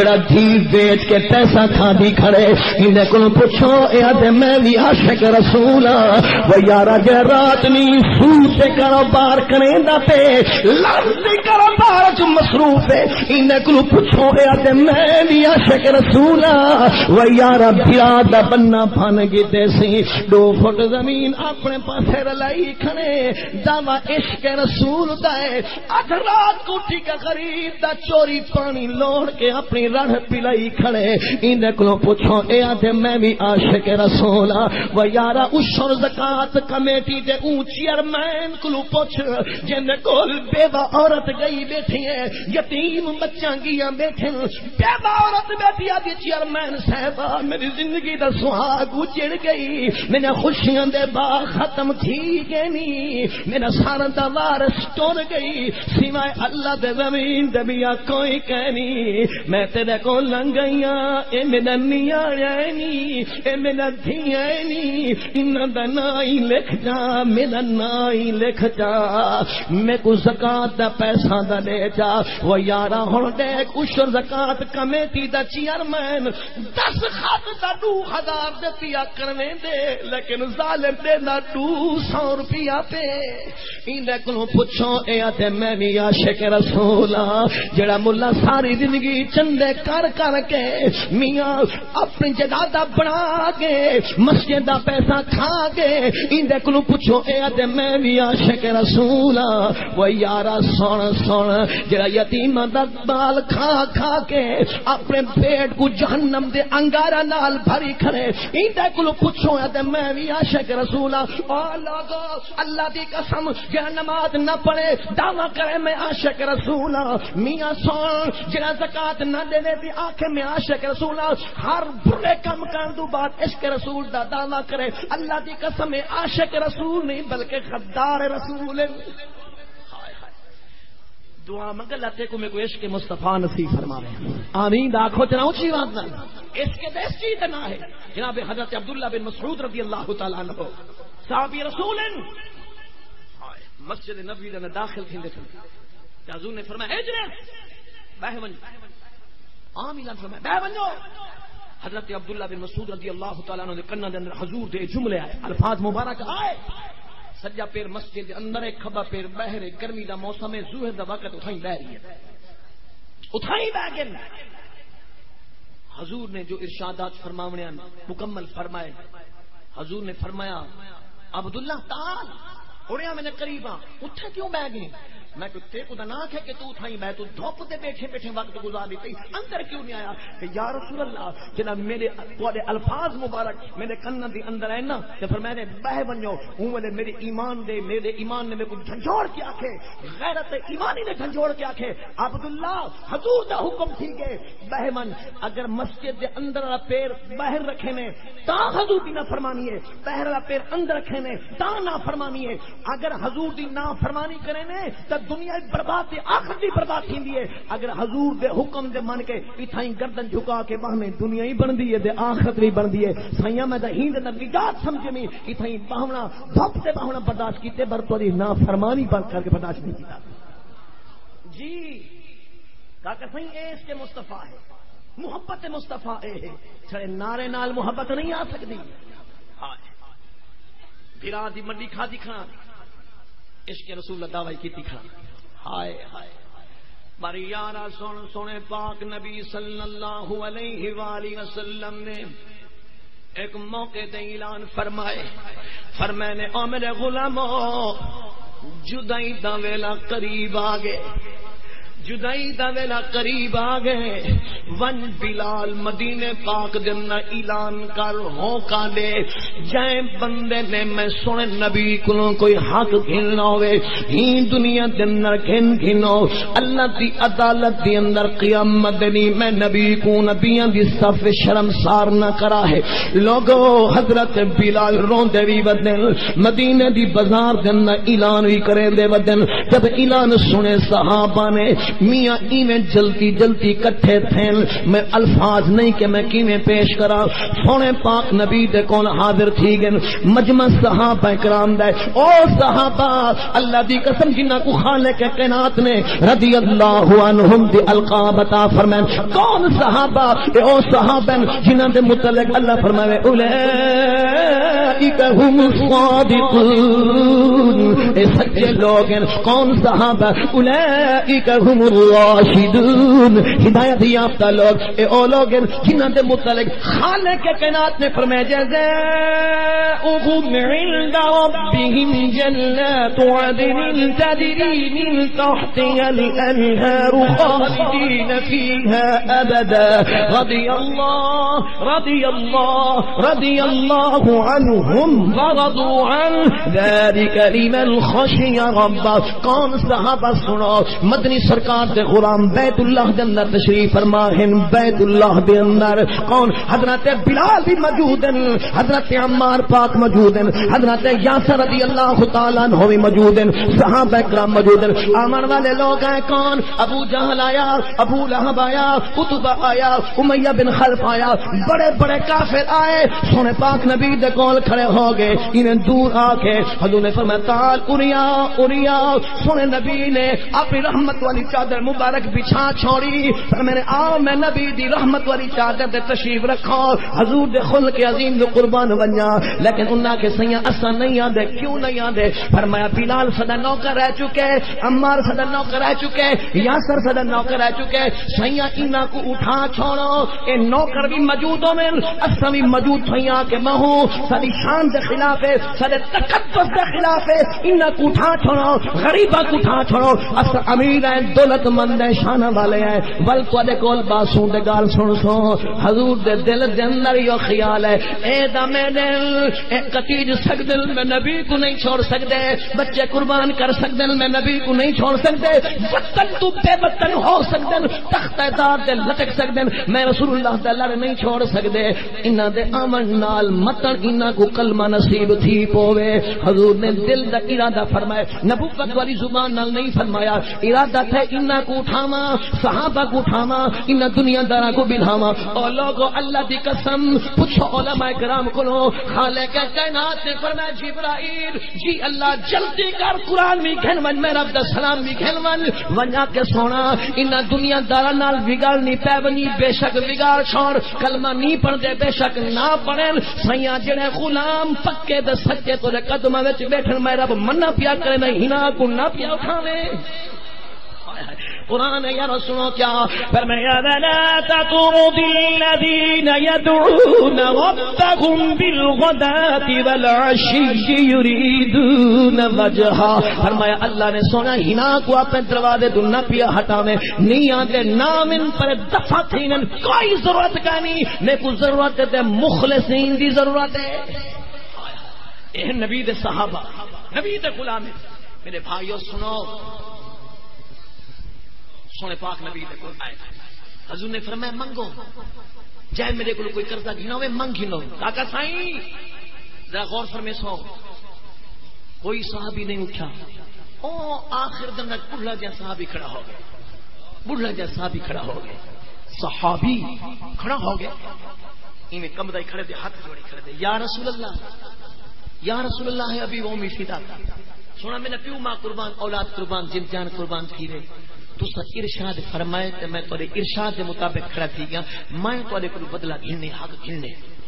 زمین بیچ کے پیسہ کھا دی کھڑے انہیں کو پوچھو اے تے میں بھی عاشق رسول وہ یارا جے رات نہیں سود سے کاروبار کریں دا پہ لفظ کاروبار چ مصروف ہے انہیں کو پوچھو اے تے میں بھی عاشق رسول وہ یارا بھرا دا بننا پھن گئے سی دو فٹ زمین اپنے پاسے رلائی کھڑے دعوی عشق رسول دا ہے اٹھ رات کوٹھی کا غریب دا چوری پانی لوڑ کے اپنی رڑ پلائی کھڑے انہیں کو پوچھو اے تے میں بھی عاشق رسول وہ یارا اشر زکات کمیٹی دے اون چیئرمین کو پوچھ جن کول بیوہ عورت گئی بیٹھی ہے یتیم بچیاں گیاں بیٹھے بیوہ عورت بیٹھی ہے چیئرمین صاحبہ میری زندگی دا سہاگ اجڑ گئی میرے خوشیاں دے باغ ختم تھی گئے نہیں میرا سارا دا وارث ٹر گئی سوائے اللہ دے زمین دے بیا کوئی کہنی میں تیرے کو لنگ گئیاں اے میرا نیاڑا نہیں اے میرا دھیاں نہیں انہاں دا نائی لکھ جا میرا نائی لکھ جا میں کو زکات دا پیسہ دا لے جا وہ یارا ہن دیکھ اشر زکات کمیٹی دا چیئرمین دس خط دا دو ہزار دے پیا کرنے دے لیکن ظالم دے دا دو سو روپیہ پہ انہیں کو پوچھو اے تے میں بھی عاشق رسول جڑا ملا ساری زندگی چندے کر کر کے میاں اپنی جگہ دا بنا کے مسجد دا پیسہ کھا کے انہیں کو پوچھو اے تے میں بھی عاشق رسول وہ یارا سن سن جڑا یتیم دا بال کھا کھا کے اپنے پیٹ کو جہنم دے انگارا نال بھری کھڑے انہیں کو پوچھو اے تے میں بھی عاشق رسول اللہ دی قسم جڑا نماز نہ پڑھے دعویٰ کرے میں عاشق رسول میاں سن جڑا زکات نہ دے دی آنکھیں میں عاشق رسول ہر برے کام کرن تو بعد عشق رسول دا دعویٰ کرے اللہ دی قسم عاشق رسول نہیں بلکہ غدار رسول ہے دعا منگل لاتے کو میں کو عشق مصطفیٰ نصیب فرما رہے ہیں آمین داکھو چنا اونچی بات نہ عشق دس چیز نہ ہے جناب حضرت عبداللہ بن مسعود رضی اللہ تعالیٰ عنہ صحابی رسول مسجد نبوی میں داخل تھے تھے حضور نے فرمایا اجرے بہ ون عام اعلان فرمایا بہ ونو حضرت عبداللہ بن مسعود رضی اللہ تعالیٰ عنہ نے کنا دے اندر حضور دے جملے آئے الفاظ مبارک آئے سجا پیر مسجد دے اندر ایک کھبا پیر بہرے گرمی دا موسم ہے ظہر دا وقت اٹھائی بہ رہی ہے اٹھائی بہ گن حضور نے جو ارشادات فرماونے مکمل فرمائے حضور نے فرمایا عبداللہ تعال اڑیا میں نے قریب ہاں اٹھے کیوں بہ گئے میں کہ تے کو نہ کہ تو اٹھائی میں تو دھوپ تے بیٹھے بیٹھے وقت گزار دیتے اندر کیوں نہیں آیا کہ یا رسول اللہ جناب میرے تواڈے الفاظ مبارک میرے کن دی اندر ہے نا تے پھر میں نے بہ ونجو ہوں والے میرے ایمان دے میرے ایمان نے میرے کو جھنجھوڑ کے آکھے غیرت ایمانی نے جھنجھوڑ کے آکھے عبداللہ حضور دا حکم تھی کہ بہ من اگر مسجد دے اندر والا پیر باہر رکھے نے تا حضور دی نافرمانی ہے باہر والا پیر اندر رکھے نے تا نافرمانی ہے اگر حضور دی نافرمانی کرے نے تے دنیا برباد تے آخرت بھی برباد تھیندی ہے اگر حضور دے حکم دے من کے ایتھائیں گردن جھکا کے باہمیں دنیا ہی بندی ہے تے آخرت بھی بندی ہے سیاں میں تے ہند دے نجات سمجھ میں ایتھائیں باہنا دھپ تے باہنا برداشت کیتے بر تو دی نافرمانی بند کر کے برداشت نہیں کیتا جی کہا سہی اس کے مصطفیٰ ہے محبت مصطفیٰ اے ہے چھڑے نعرے نال محبت نہیں آ سکتی ہائے بھرا دی منڈی کھا دی کھا عشق رسول اللہ دعوی کی تکھا ہائے ہائے باری یارا سن سونے پاک نبی صلی اللہ علیہ وآلہ وسلم نے ایک موقع تے اعلان فرمائے فرمائے نے او میرے غلامو جدائی دا ویلا قریب آگے جدائی دا ویلا قریب آگئے ون بلال مدینے پاک دننا اعلان کر ہوکا دے جائیں بندے نے میں سنے نبی کلوں کوئی حق گھننا ہوئے ہی دنیا دنر گھن گھنو اللہ دی عدالت دی اندر قیامت دنی میں نبی کو نبیان دی صف شرم سار نہ کرا ہے لوگو حضرت بلال رون دے بھی بدن مدینے دی بازار دننا اعلان بھی کریں دے بدن جب اعلان سنے صحابہ نے میاں ایویں جلدی جلدی کٹھے تھے گئے میں الفاظ نہیں کہ میں کیویں پیش کرا سونے پاک نبی دے کول حاضر تھی گئے مجمع صحابہ کرام دے او صحابہ اللہ دی قسم جنہاں کو خالق کائنات نے رضی اللہ عنہم دی القاب عطا فرمائے کون صحابہ اے او صحابہ جنہاں دے متعلق اللہ فرمائے اولئک هم الصادقون اے سچے لوگ ہیں کون صحابہ اولئک هم الراشدون ہدایت یافتہ لوگ اے او لوگ ہیں جنہاں دے متعلق خالق کائنات نے فرمایا جزاؤہم عند ربهم جنات عدن تجری من تحتها الانہار خالدین فیہا ابدا رضی اللہ رضی اللہ رضی اللہ عنہم ورضوا عنہ ذلک لمن خشی ربہ کون صحابہ سنو مدنی سرکار دے غلام بیت اللہ دے اندر تشریف فرما ہیں بیت اللہ دے اندر کون حضرت بلال بھی موجود ہیں حضرت عمار پاک موجود ہیں حضرت یاسر رضی اللہ تعالیٰ عنہ بھی موجود ہیں صحابہ کرام موجود ہیں آمن والے لوگ ہیں کون ابو جہل آیا ابو لہب آیا عتبہ آیا امیہ بن خلف آیا بڑے بڑے کافر آئے سونے پاک نبی دے کول کھڑے ہو گئے انہیں دور آ کے حضور نے فرمایا تعال اریا اریا سونے نبی نے اپنی رحمت والی چادر مبارک بچھا چھوڑی پر میں نے آؤ میں نبی دی رحمت والی چادر دے تشریف رکھو حضور دے خلق عظیم دے قربان بنیا لیکن انہاں کے سیاں اساں نہیں آندے کیوں نہیں آندے فرمایا بلال سدا نوکر رہ چکے عمار سدا نوکر رہ چکے یاسر سدا نوکر رہ چکے سیاں انہاں کو اٹھا چھوڑو اے نوکر بھی موجود ہویں اساں بھی موجود سیاں کے مہو ساری شان دے خلاف ہے سارے تقدس دے خلاف ہے انہاں کو اٹھا چھوڑو غریباں کو اٹھا چھوڑو اساں امیر ہیں دولت مند ہیں شان والے ہیں ول تواڈے کول باسوں دے گال سن سو حضور دے دل دے اندر یہ خیال ہے اے دا میں دل اے کتیج سکدل میں نبی کو نہیں چھوڑ سکدے بچے قربان کر سکدل میں نبی کو نہیں چھوڑ سکدے وطن تو بے وطن ہو سکدن تخت دار دے لٹک سکدن میں رسول اللہ دے لڑ نہیں چھوڑ سکدے انہاں دے آمن نال متن انہاں کو کلمہ نصیب تھی پوے حضور نے دل دا ارادہ فرمایا نبوت والی زبان نال نہیں فرمایا ارادہ تھا انہاں کو اٹھاواں صحابہ کو اٹھاواں انہاں دنیا داراں کو بلاواں اور لوگوں اللہ دی قسم پوچھو علماء کرام کو خالق کائنات نے فرمایا جبرائیل جی اللہ جلدی کر قرآن بھی گھن ون میرا عبد السلام بھی گھن ون ونجا کے سونا انہاں دنیا داراں نال بگاڑ نہیں پے بنی بے شک بگاڑ چھوڑ کلمہ نہیں پڑھ دے بے شک نہ پڑھن سیاں جڑے غلام پکے دے سچے تو قدماں وچ بیٹھن میں رب منع پیا کرے نہ ہنا کو نہ پیا اٹھاوے قرآن یا رسولوں کیا فرمایا ولا تطرد الذين يدعون ربهم بالغداة والعشي يريدون وجهه فرمایا اللہ نے سونا ہنا کو اپنے دروازے تو نہ پیا ہٹاوے نہیں آتے نام ان پر دفع تھین کوئی ضرورت کا نہیں میں کو ضرورت ہے مخلصین دی ضرورت ہے اے نبی دے صحابہ نبی دے غلام میرے بھائیو سنو سونے پاک نبی دے کول آئے حضور نے فرمایا منگو جائے میرے کو کوئی قرضہ گھنو ہوئے منگ گھنو کاکا سائیں ذرا غور فرمے سو کوئی صحابی نہیں اٹھا او آخر دن بڑھلا جا صحابی کھڑا ہو گئے بڑھلا جا صحابی کھڑا ہو گئے صحابی کھڑا ہو گئے انہیں کمدائی کھڑے دے ہاتھ جوڑی کھڑے دے یا رسول اللہ یا رسول اللہ ہے ابھی وہ فدا سونا میں نے پیو ماں قربان اولاد قربان جن جان قربان کی رہے تو سا ارشاد فرمائے تے میں تھوڑے ارشاد کے مطابق کھڑا تھی گیا میں تھوڑے کو بدلہ گھلنے حق گھلنے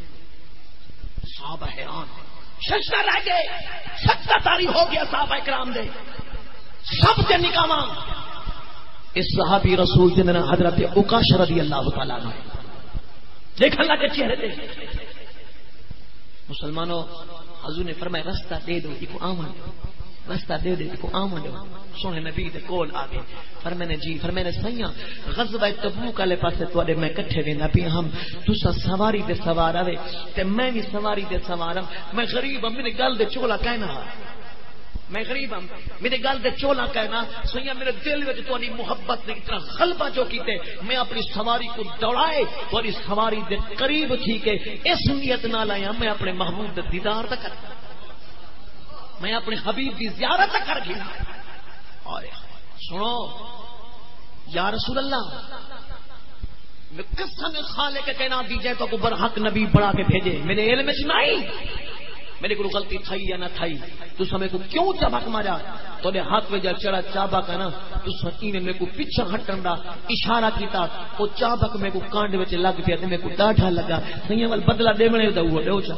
صحابہ حیران ششنا رہ گئے سچا تاری ہو گیا صحابہ کرام دے سب سے نکاما اس صحابی رسول جننا حضرت عکاشہ رضی اللہ تعالیٰ عنہ دیکھ اللہ کے چہرے دے مسلمانوں حضور نے فرمایا رستہ دے دو دیکھو آمن رستہ دے دے دیکھو آمن دو سونے نبی دے کول آگے فرمانے جی فرمانے سیاں غزوہ تبوک والے پاسے توڑے میں کٹھے وینا پی ہم تسا سواری دے سوار آوے تے میں بھی سواری دے سوار میں غریب ہم میرے گل دے چولا کہنا میں غریب ہوں میرے گل دے چولا کہنا سیاں میرے دل وچ تواڈی محبت نے اتنا غلبہ جو کیتے میں اپنی سواری کو دوڑائے تواڈی سواری دے قریب تھی کہ اس نیت نال آیا میں اپنے محبوب دے دیدار تک کر میں اپنے حبیب کی زیارت تک کر گیا اور سنو یا رسول اللہ میں قسم خالق کائنات دی جائے تو کو برحق نبی بڑھا کے بھیجے میرے علم میں نہیں میرے کو غلطی تھئی یا نہ تھئی تو سمے کو کیوں چابک مارا تو نے ہاتھ میں جا چڑا چابک ہے نا تو سکی نے میرے کو پیچھے ہٹن دا اشارہ کیتا وہ چابک میرے کو کانڈ وچ لگ پیا تے میرے کو ڈاڈھا لگا سیاں ول بدلہ دیونے دا وہ دیو چا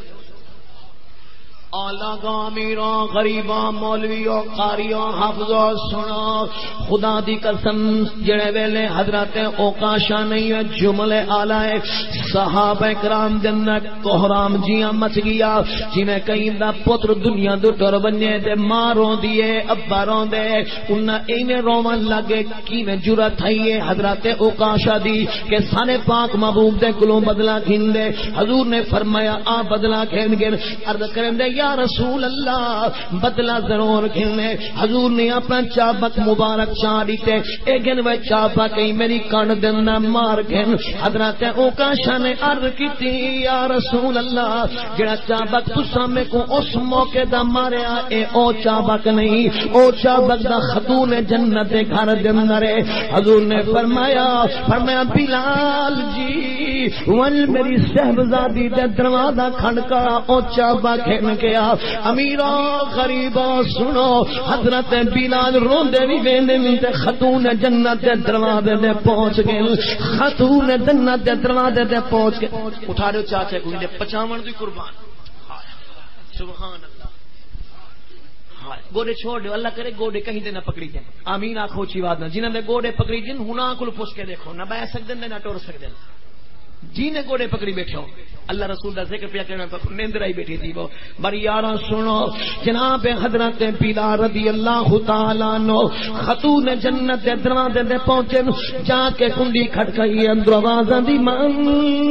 آلہ گامیراں غریباں مولویوں قاریوں حافظوں سنو خدا دی قسم جڑے ویلے حضرت اوقاشا نہیں ہے جملے آلائے صحابہ کرام جنت کوہرام جیاں مچ گیا جی میں کہیں دا پتر دنیا دو ٹر بننے دے ماں رون دیے ابا رون دے انہاں اینے رومن لگے کی میں جرت تھئیے حضرت اوقاشا دی کہ سانے پاک محبوب دے کلوں بدلا گھن دے حضور نے فرمایا آ بدلا گھن گھن عرض کریں دے یا رسول اللہ بدلا ضرور کھلنے حضور نے اپنا چابک مبارک چاڑی تے اے گن و چابک کئی میری کان دن مار گن حضرت اوقاشا نے عرض کیتی یا رسول اللہ جڑا چابک تساں میں کو اس موقع دا ماریا اے او چابک نہیں او چابک دا خاتون جنت دے گھر دے اندر ہے حضور نے فرمایا فرمایا بلال جی ول میری صاحبزادی دے دروازہ کھڑکا او چابک کھن کے امیرا غریبا سنو حضرت بلال روندے بھی ویندے تے خاتون جنت دے دروازے تے پہنچ گئے خاتون جنت دے دروازے تے پہنچ گئے اٹھا دو چاچے کو دے پچاون دی قربان سبحان اللہ ہائے گوڑے چھوڑ دو اللہ کرے گوڑے کہیں دے نہ پکڑی جائیں آمین آکھو چی واد نہ جنہاں دے گوڑے پکڑی جن ہنا کول پوچھ کے دیکھو نہ بہ سکدے نہ ٹور سکدے جی نے گوڑے پکڑی بیٹھے ہو اللہ رسول دا ذکر پیا کرنا نیندر آئی بیٹھی تھی وہ بری یارا سنو جناب حضرت بلال رضی اللہ تعالی عنہ خاتون جنت دے دروازے تے پہنچے جا کے کنڈی کھٹکائی اندر آواز دی من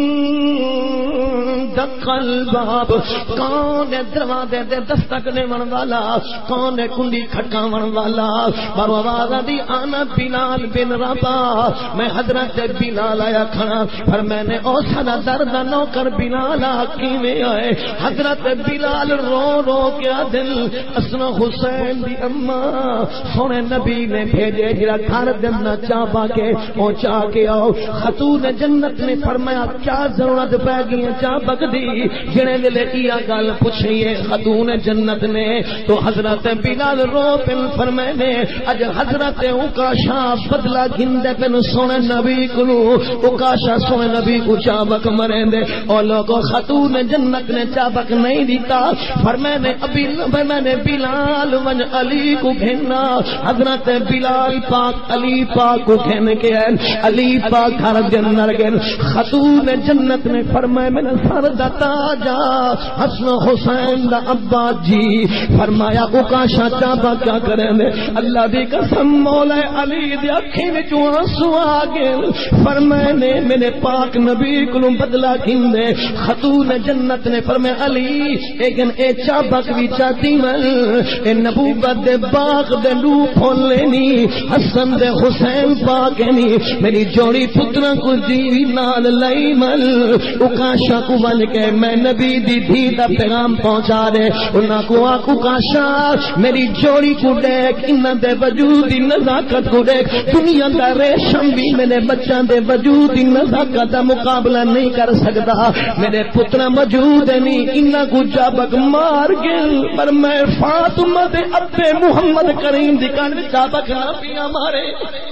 دخل باب کون دروازے تے دستک دیون والا کون کنڈی کھٹکاون والا پر آواز دی انا بلال بن رباح میں حضرت بلال آیا کھڑا پر میں نے او سنا درد نوکر بلال کیویں آئے حضرت بلال رو رو کے دل اسنا حسین دی اماں سونے نبی نے بھیجے جڑا گھر دنا چابا کے پہنچا کے آؤ خاتون جنت نے فرمایا کیا ضرورت پے گئی چابک دی جنے ویلے کیا گل پوچھی ہے خاتون جنت نے تو حضرت بلال رو پن فرمائے نے اج حضرت اوقاشا بدلا گھندے پن سونے نبی کو اوقاشا سونے نبی کو چابک مریں دے اور لوگوں خاتون جنت نے چابک نہیں دیتا فرمائے نے ابھی میں نے بلال ون علی کو گھننا حضرت بلال پاک علی پاک کو گھن کے علی پاک گھر جنر گن خاتون جنت نے فرمائے میں نے سر دتا جا حسن حسین دا ابا جی فرمایا اوقاشا چابک کیا کریں دے اللہ دی قسم مولا علی دی اکھیں وچوں آنسو آ گئے فرمائے نے میرے پاک نبی کو بدلا گھندے خاتون جنت نے فرمایا علی لیکن اے چابک بھی چاہتی من اے نبوت دے باغ دے لو پھول لینی حسن دے حسین پاک نی میری جوڑی پتراں کو دیوی نال لئی من اوقاشا کو ون کے میں نبی دی دھی دا پیغام پہنچا دے انہاں کو آکو اوقاشا میری جوڑی کو دیکھ انہاں دے وجود دی نزاکت کو دیکھ دنیا دا ریشم بھی میرے بچاں دے وجود دی نزاکت دا مقابلہ نہیں کر سکتا میرے پتر موجود نہیں انہاں کو چابک مار گل پر میں فاطمہ دے ابے محمد کریم دی کان چابک نہ پیا مارے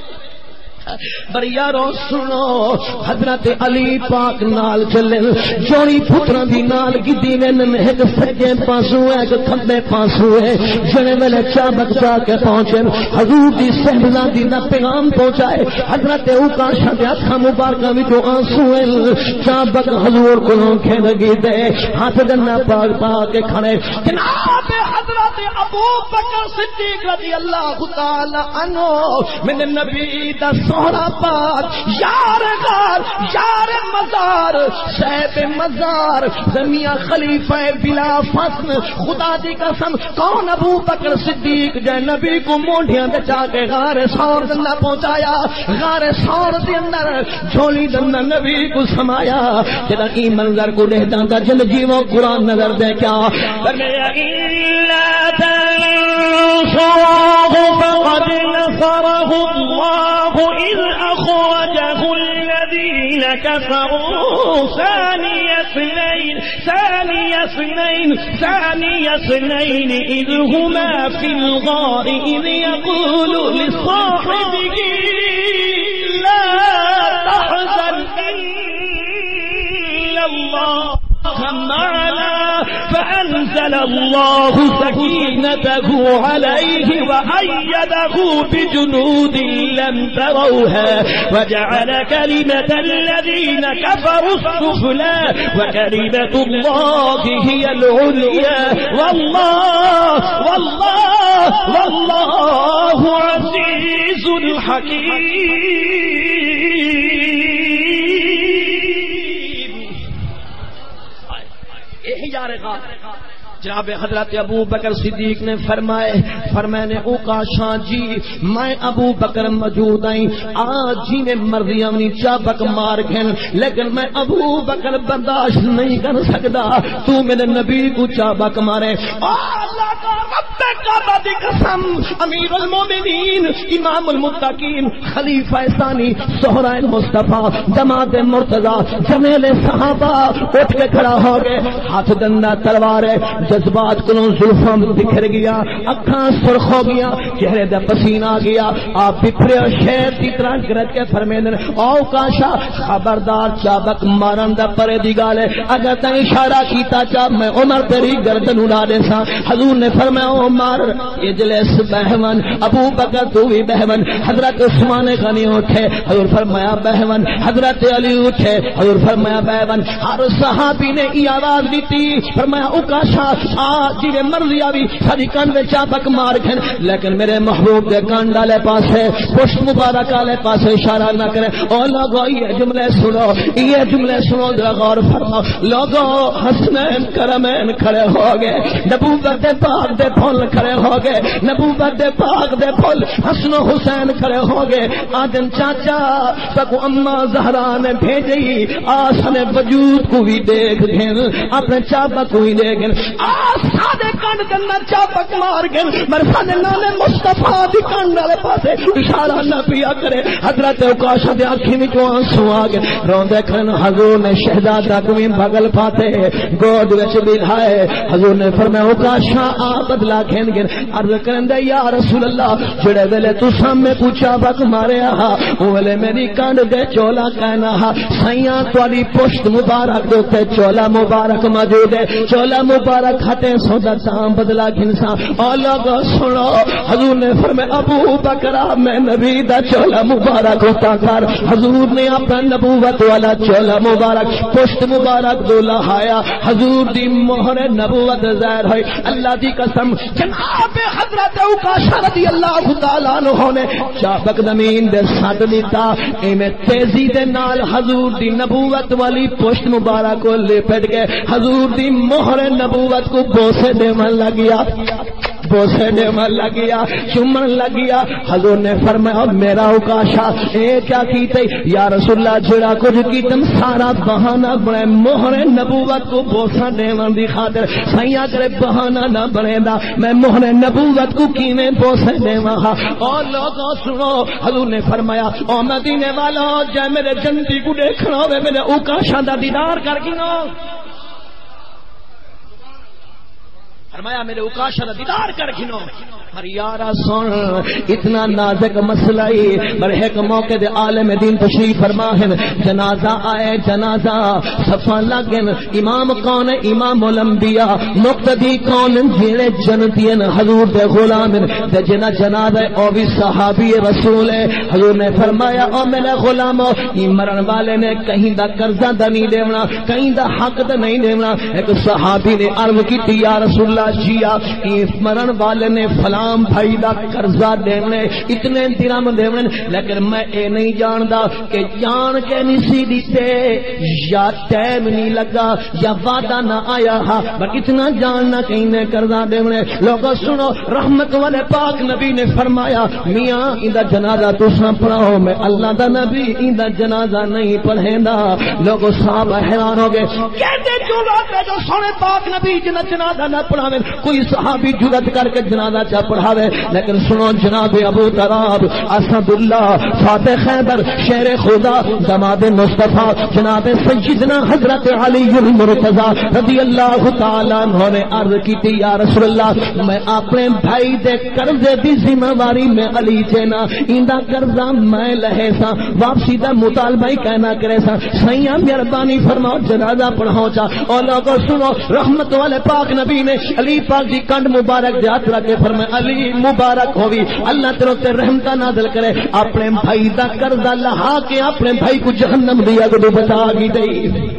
پر یارو سنو حضرت علی پاک نال چلے جوڑی پتراں دی نال گدی وین ایک سجے پاسو ہے ایک کھبے پاسو ہے جنے ویلے چابک جا کے پہنچے حضور دی صحبزادی دا پیغام پہنچائے حضرت اوقاشا دے ہاتھاں مبارکاں وچوں آنسو ہیں چابک حضور کولوں کھن گئی دے ہاتھ دنا پاک پا کے کھڑے جناب حضرت ابو بکر صدیق رضی اللہ تعالی عنہ میں نبی دا سونا پاک یار غار یار مزار صاحب مزار زمیا خلیفہ بلا فصل خدا دی قسم کون ابو بکر صدیق جے نبی کو مونڈیاں دے جا کے غار سور دنہ پہنچایا غار سور دے اندر جھولی دنہ نبی کو سمایا جدا کی منظر کو دیکھتا تھا جن جیووں قرآن نظر دے کیا إلا تنصروه فقد نصره الله إذ أخرجه الذين كفروا ثاني اثنين ثاني اثنين ثاني اثنين إذ هما في الغار إذ يقول لصاحبه لا تحزن إن الله معنا فأنزل الله سكينته عليه وأيده بجنود لم تروها وجعل كلمة الذين كفروا السفلى وكلمة الله هي العليا والله والله والله عزيز حكيم. جناب حضرت ابو بکر صدیق نے فرمائے فرمائے نے اوکاشا جی میں ابو بکر موجود آئی آج جی نے مرضی اپنی چابک مار گھن لیکن میں ابو بکر برداشت نہیں کر سکتا تو میرے نبی کو چابک مارے اللہ کا رب کعبہ دی قسم امیر المومنین امام المتقین خلیفہ ثانی سہرائے مصطفیٰ دماد مرتضی جمیل صحابہ اٹھ کے کھڑا ہو گئے ہاتھ ڈنڈا تلوار ہے جذبات کو زلفاں بکھر گیا اکھاں سرخ ہو گیا چہرے دا پسینہ آ گیا آپ بکھرے شیر کی طرح گرج کے فرمیندن او کاشا خبردار چابک مارن دا پرے دی گال ہے اگر تیں اشارہ کیتا چا میں عمر تیری گردن اڑا دے سا حضور نے فرمایا عمر اجلس بہون ابو بکر تو بھی بہون حضرت عثمان غنی اٹھے حضور فرمایا بہون حضرت علی اٹھے حضور فرمایا بہون ہر صحابی نے یہ آواز دیتی فرمایا او کاشا آج جی مرضی آوی ساری کان میں چابک مار کھن لیکن میرے محبوب دے کان ڈالے پاسے پشت مبارک والے پاسے اشارہ نہ کرے او لوگو یہ جملے سنو یہ جملے سنو ذرا غور فرماؤ لوگو حسنین کرمین کھڑے ہو گئے نبوت دے پاک دے پھول کھڑے ہو گئے نبوت دے پاک دے پھول حسن و حسین کھڑے ہو گئے آدم چاچا سکو اما زہرا نے بھیجی آسن وجود کو بھی دیکھ گھن اپنے چابک کو بھی دیکھ گھن سادے کانڈ دنر چابک مار گن مرسانے نانے مصطفیٰ دی کانڈ والے پاسے اشارہ نہ پیا کرے حضرت اوکاشا دے آنکھی میں جو آنسو آگے روندے کھن حضور نے شہزادہ کوئی بغل پاتے گود وچ بلھائے حضور نے فرمایا اوکاشا آ بدلا کھن گن عرض کرندے یا رسول اللہ جڑے ویلے تو سامنے کو چابک مارے آہا ویلے میری کانڈ دے چولا کہنا ہا سیاں توالی پشت مبارک دوتے چولا مبارک موجود ہے چولا مبارک کھٹے سودا تام بدلا گھنسا اور لوگ سنو حضور نے فرمایا ابو بکر میں نبی دا چولا مبارک ہوتا کر حضور نے اپنا نبوت والا چولا مبارک پشت مبارک دو لہایا حضور دی مہر نبوت ظاہر ہوئی اللہ دی قسم جناب حضرت اوکاشا رضی اللہ تعالیٰ عنہ نے چابک زمین دے ساتھ لیتا ایمیں تیزی دے نال حضور دی نبوت والی پشت مبارک کو لپٹ گئے حضور دی مہر نبوت کو بوسے دیمن لگیا بوسے دیمن لگیا چومن لگیا حضور نے فرمایا میرا اوکاشا اے کیا کیتے یا رسول اللہ جڑا کچھ کیتم سارا بہانہ بنے مہر نبوت کو بوسا دیمن دی خاطر سیاں کرے بہانہ نہ بنے دا میں مہر نبوت کو کیویں بوسے دیواں اور لوگوں سنو حضور نے فرمایا او مدینے والو جے میرے جنتی کو دیکھنا ہوے میرے اوکاشا دا دیدار کر گنو فرمایا میرے اوکاشا دا دیدار کر گھنو پر یارا سن اتنا نازک مسئلہ ہی پر ایک موقع دے عالم دین تشریف فرما ہے جنازہ آئے جنازہ صفا لگن امام کون امام الانبیاء مقتدی کون جیڑے جنتین حضور دے غلام دے جنا جنازہ او بھی صحابی رسول ہے حضور نے فرمایا او میرے غلامو یہ مرن والے نے کہیں دا قرضہ دا نہیں دیونا کہیں دا حق دا نہیں دیونا ایک صحابی نے عرض کی تھی یا رسول اللہ جیا یہ مرن والے نے فلاں بھائی دا قرضہ دینے اتنے درہم دینے لیکن میں اے نہیں جاندا کہ جان کے نہیں سی دیتے یا ٹائم نہیں لگا یا وعدہ نہ آیا ہا بس اتنا جاننا کہیں نے قرضہ دینے لوگوں سنو رحمت والے پاک نبی نے فرمایا میاں اندہ جنازہ تو ساں پڑھاؤ میں اللہ دا نبی اندہ جنازہ نہیں پڑھیں دا لوگوں صاحب حیران ہو گئے کہتے جو بات ہے جو سونے پاک نبی جنہ جنازہ نہ پڑھاویں کوئی صحابی جرت کر کے جنازہ چا پڑھاوے لیکن سنو جناب ابو تراب اسد اللہ فاتح خیبر شیر خدا دماد مصطفیٰ جناب سیدنا حضرت علی المرتضی رضی اللہ تعالی عنہ نے عرض کی تھی یا رسول اللہ میں اپنے بھائی دے قرضے دی ذمہ داری میں علی دینا ایندا قرضہ میں لہے سا واپسی دا مطالبہ کہنا کرے سا سیاں مہربانی فرماؤ جنازہ پڑھاؤ چا اور لوگوں سنو رحمت والے پاک نبی نے علی پاک جی کنڈ مبارک ہاتھ رکھ کے فرمایا علی مبارک ہوئی اللہ تیرے تے رحمت نازل کرے اپنے بھائی دا قرضہ لہا کے اپنے بھائی کو جہنم دی اگ تو بچا گئی دئی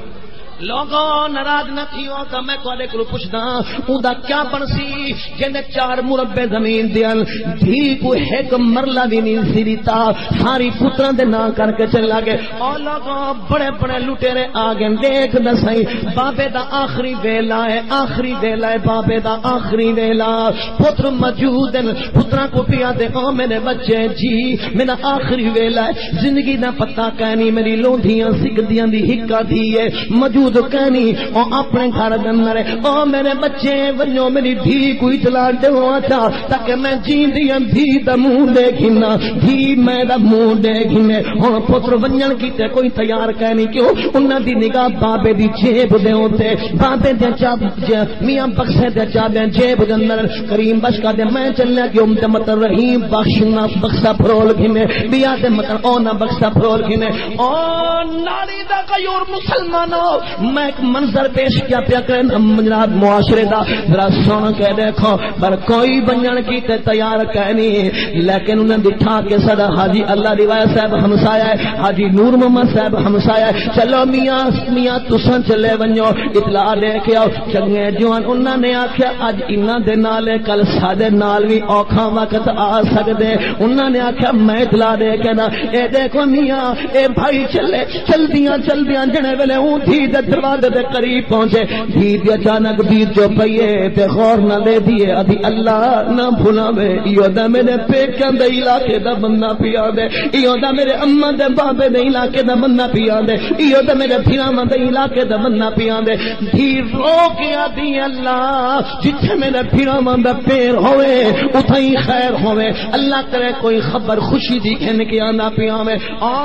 لوگوں ناراض نہ تھیو تو میں تواڈے کولوں پوچھدا اوندا کیا بنسی جنے چار مربع زمین دیان دھی کو ایک مرلہ بھی نہیں سی دیتا ساری پتراں دے نام کر کے چلا گئے او لوگوں بڑے بڑے لٹیرے آ گئے دیکھ دسائی بابے دا آخری ویلا ہے آخری ویلا ہے بابے دا آخری ویلا پتر موجود ہیں پتراں کو پیا دے او میرے بچے جی میرا آخری ویلا ہے زندگی دا پتہ کہنی میری لوندیاں سکدیاں دی ہکا دی ہے موجود کہنی او اپنے گھر اندر او میرے بچے ونجو میری دھی کو اطلاع دیو اچھا تاکہ میں جیندی ہوں دھی دا منہ دیکھنا دھی میں دا منہ دیکھنے ہن پتر ونجن کیتے کوئی تیار کہنی کیوں انہاں دی نگاہ بابے دی جیب دے اوتے بابے دے چاب میاں بخشے دے چابے جیب دے اندر کریم بخش کا دے میں چلنا کہ ام تے مت رحیم بخشنا بخشا پھرول گھنے بیا دے مت او نہ بخشا پھرول گھنے او ناری دا غیور مسلمانو میں ایک منظر پیش کیا پیا کریں جناب معاشرے دا ذرا سن کے دیکھو پر کوئی بنجن کی تے تیار کہنی لیکن انہیں دکھا کے صدا حاجی اللہ روایت صاحب ہمسایا ہے حاجی نور محمد صاحب ہمسایا ہے چلو میاں میاں تساں چلے ونجو اطلاع دے کے آؤ چنگے جوان انہوں نے آخیا اج انہاں دے نال کل ساڈے نال بھی اوکھا وقت آ سکدے انہوں نے آخیا میں اطلاع دے کے نا اے دیکھو میاں اے بھائی چلے چلدیاں چلدیاں جنے ویلے اون تھی دروازے دے قریب پہنچے دھی اچانک بیت جو پئیے تے غور نہ دے دیے ادھی اللہ نہ بھلاوے ایو دا میرے پیکاں دے علاقے دا بندہ پیا دے ایو دا میرے اماں دے بابے دے علاقے دا بندہ پیا دے ایو دا میرے بھراواں دے علاقے دا بندہ پیا دے دھی رو کے آدھی اللہ جتھے میرے بھراواں دا پیر ہوئے اتھائی خیر ہوئے اللہ کرے کوئی خبر خوشی دی کھن کے آنا پیا میں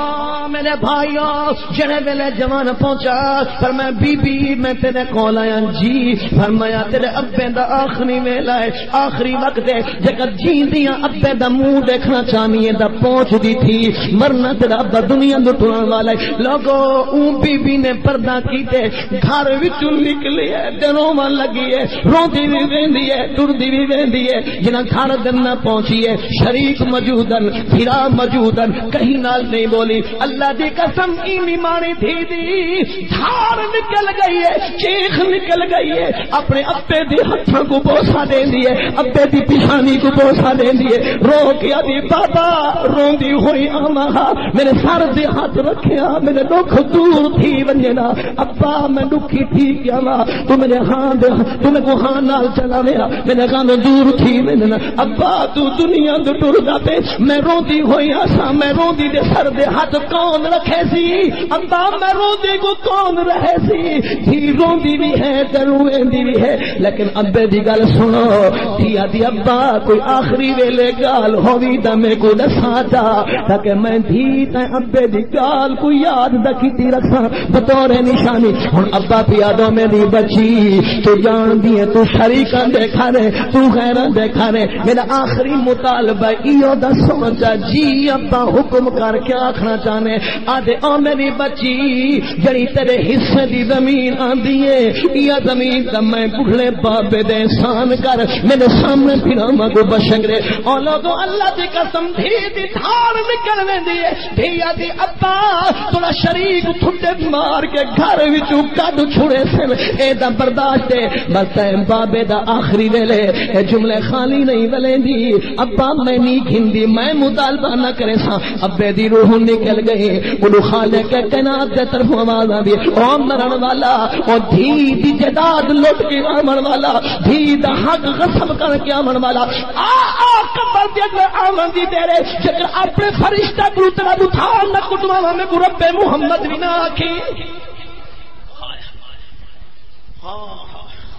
آ میرے بھائیو جڑے ویلے جوان پہنچا پر میں بی بی میں تیرے کول آیا جی فرمایا تیرے ابے دا آخری ویلا ہے آخری وقت ہے جگر جیندیاں ابے دا منہ دیکھنا چاہیے دا پہنچ دی تھی مرنا تیرا ابا دنیا لٹن والا ہے لوگو اون بی بی نے پردہ کیتے گھر وچوں نکلی ہے دنوں لگی ہے روندی بھی ویندی ہے ٹردی بھی ویندی ہے جنہاں گھر دن نہ پہنچی ہے شریک موجودن پھرا موجودن کہیں نال نہیں بولی اللہ دی قسم اینی ماری تھی دی دھار نکل گئی ہے چیخ نکل گئی ہے اپنے ابے دی ہتھاں کو بوسا دین دی ہے ابے دی پیشانی کو بوسا دین دی ہے رو کے آدھی بابا روندی ہوئی آماں میرے سر دے ہاتھ رکھیا میرے دکھ دور تھی ونجنا ابا میں دکھی تھی کیا وا تو میرے ہاں دے تو میں کو ہاں نال چلا ویا میرے غم دور تھی ونجنا ابا تو دنیا دے ٹر دا پے میں روندی ہوئی آسا میں روندی دے سر دے ہاتھ کون رکھے سی ابا میں روندی کو کون رہے سی دھی روندی بھی ہے تے روندی بھی ہے لیکن ابے دی گل سنو دھی آدھی ابا کوئی آخری ویلے گال ہووی تے میں کو دساں تا تاکہ میں دھی تے ابے دی گال کو یاد رکھتی رکھاں بطور نشانی ہن ابا پیا دو میری بچی تو جان دی ہے تو شریکاں دے کھانے تو غیراں دے کھانے میرا آخری مطالبہ ایو دس سمجھا جی ابا حکم کر کے آکھنا چاہنے آدھے او میری بچی جڑی تیرے حصے دی زمین آندی ہے یا زمین تا میں بڑھلے بابے دے احسان کر میرے سامنے پھراواں کو بشنگرے او لوگو اللہ دی قسم دھی دی دھار نکل ویندی ہے دھیا دی ابا تھوڑا شریک ٹھڈے مار کے گھر وچوں کڈ چھڑے سن اے دا برداشت ہے بس بابے دا آخری ویلے اے جملے خالی نہیں ولیندی ابا میں نہیں گھندی میں مطالبہ نہ کرے سا ابے دی روح نکل گئی اونوں خالق کے کائنات دے طرف آواز آندی او مرن والا او دھی دی جداد لٹ کے آمن والا دھی دا حق غصب کر کے آمن والا آ آ قبر دے اندر آمن دی تیرے جگر اپنے فرشتہ کو ترا اٹھا نہ کٹوا میں کو رب محمد بھی نہ آکھی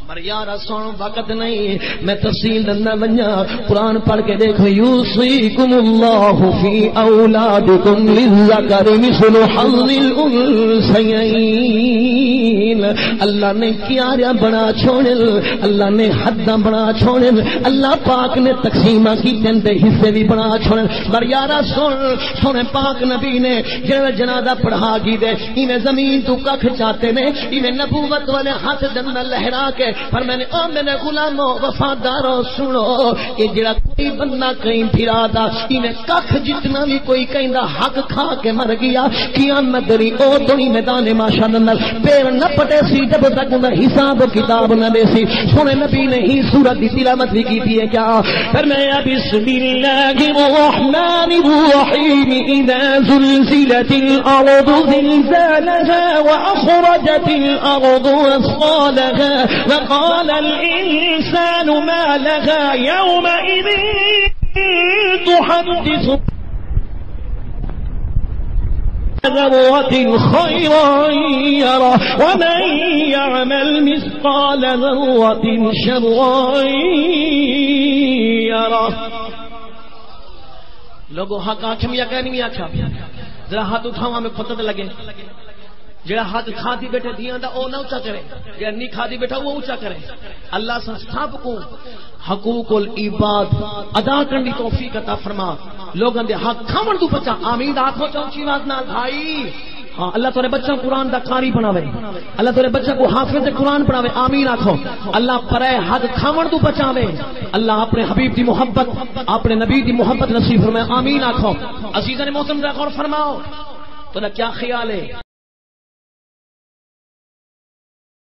پر یار سن وقت نہیں میں تفصیل نہ ونجا قرآن پڑھ کے دیکھو یوصیکم اللہ فی اولادکم للذکر مثل حظ الانثیین اللہ نے کیاریا بنا چھوڑے اللہ نے حداں بنا چھوڑے اللہ پاک نے تقسیمہ کی تندے حصے بھی بنا چھوڑے پر یارا سن سونے پاک نبی نے جڑا جنازہ پڑھا گی دے ایویں زمین تو ککھ چاہتے نے ایویں نبوت والے ہاتھ دن لہرا کے پر میں نے او میرے غلامو وفادارو سنو یہ جڑا کوئی بندہ کہیں پھرا دا ایویں ککھ جتنا بھی کوئی کہندا حق کھا کے مر گیا قیامت دی او تو ہی میدان معاشر اندر پیر نہ پٹے سی جب تک انہاں حساب و کتاب نہ دے سی سونے نبی نے ہی سورت دی تلاوت بھی کی ہے کیا فرمایا بسم اللہ الرحمن الرحیم اذا زلزلت الارض زلزالها واخرجت الارض اثقالها وقال الانسان ما لها يومئذ تحدث ذرة خيرا يره ومن يعمل مثقال ذرة شرا يره لوگوں حق آنکھ میں یا کہہ نہیں آکھا ذرا ہاتھ اٹھاؤں میں پتہ لگے جڑا ہاتھ کھا دی بیٹھے دیاں دا او نہ اونچا کرے جڑا نہیں کھا دی بیٹھا وہ اونچا کرے اللہ سے سب کو حقوق العباد ادا کرنے کی توفیق عطا فرما لوگاں دے حق کھاون تو بچا آمین آکھو چونچی آواز نال بھائی ہاں اللہ تیرے بچہ قرآن دا قاری بناوے اللہ تیرے بچہ کو حافظ قرآن بناوے آمین آکھو اللہ پرے حق کھاون تو بچاوے اللہ اپنے حبیب دی محبت اپنے نبی دی محبت نصیب فرمائے آمین آکھو عزیزاں محترم ذرا غور فرماؤ تو کیا خیال ہے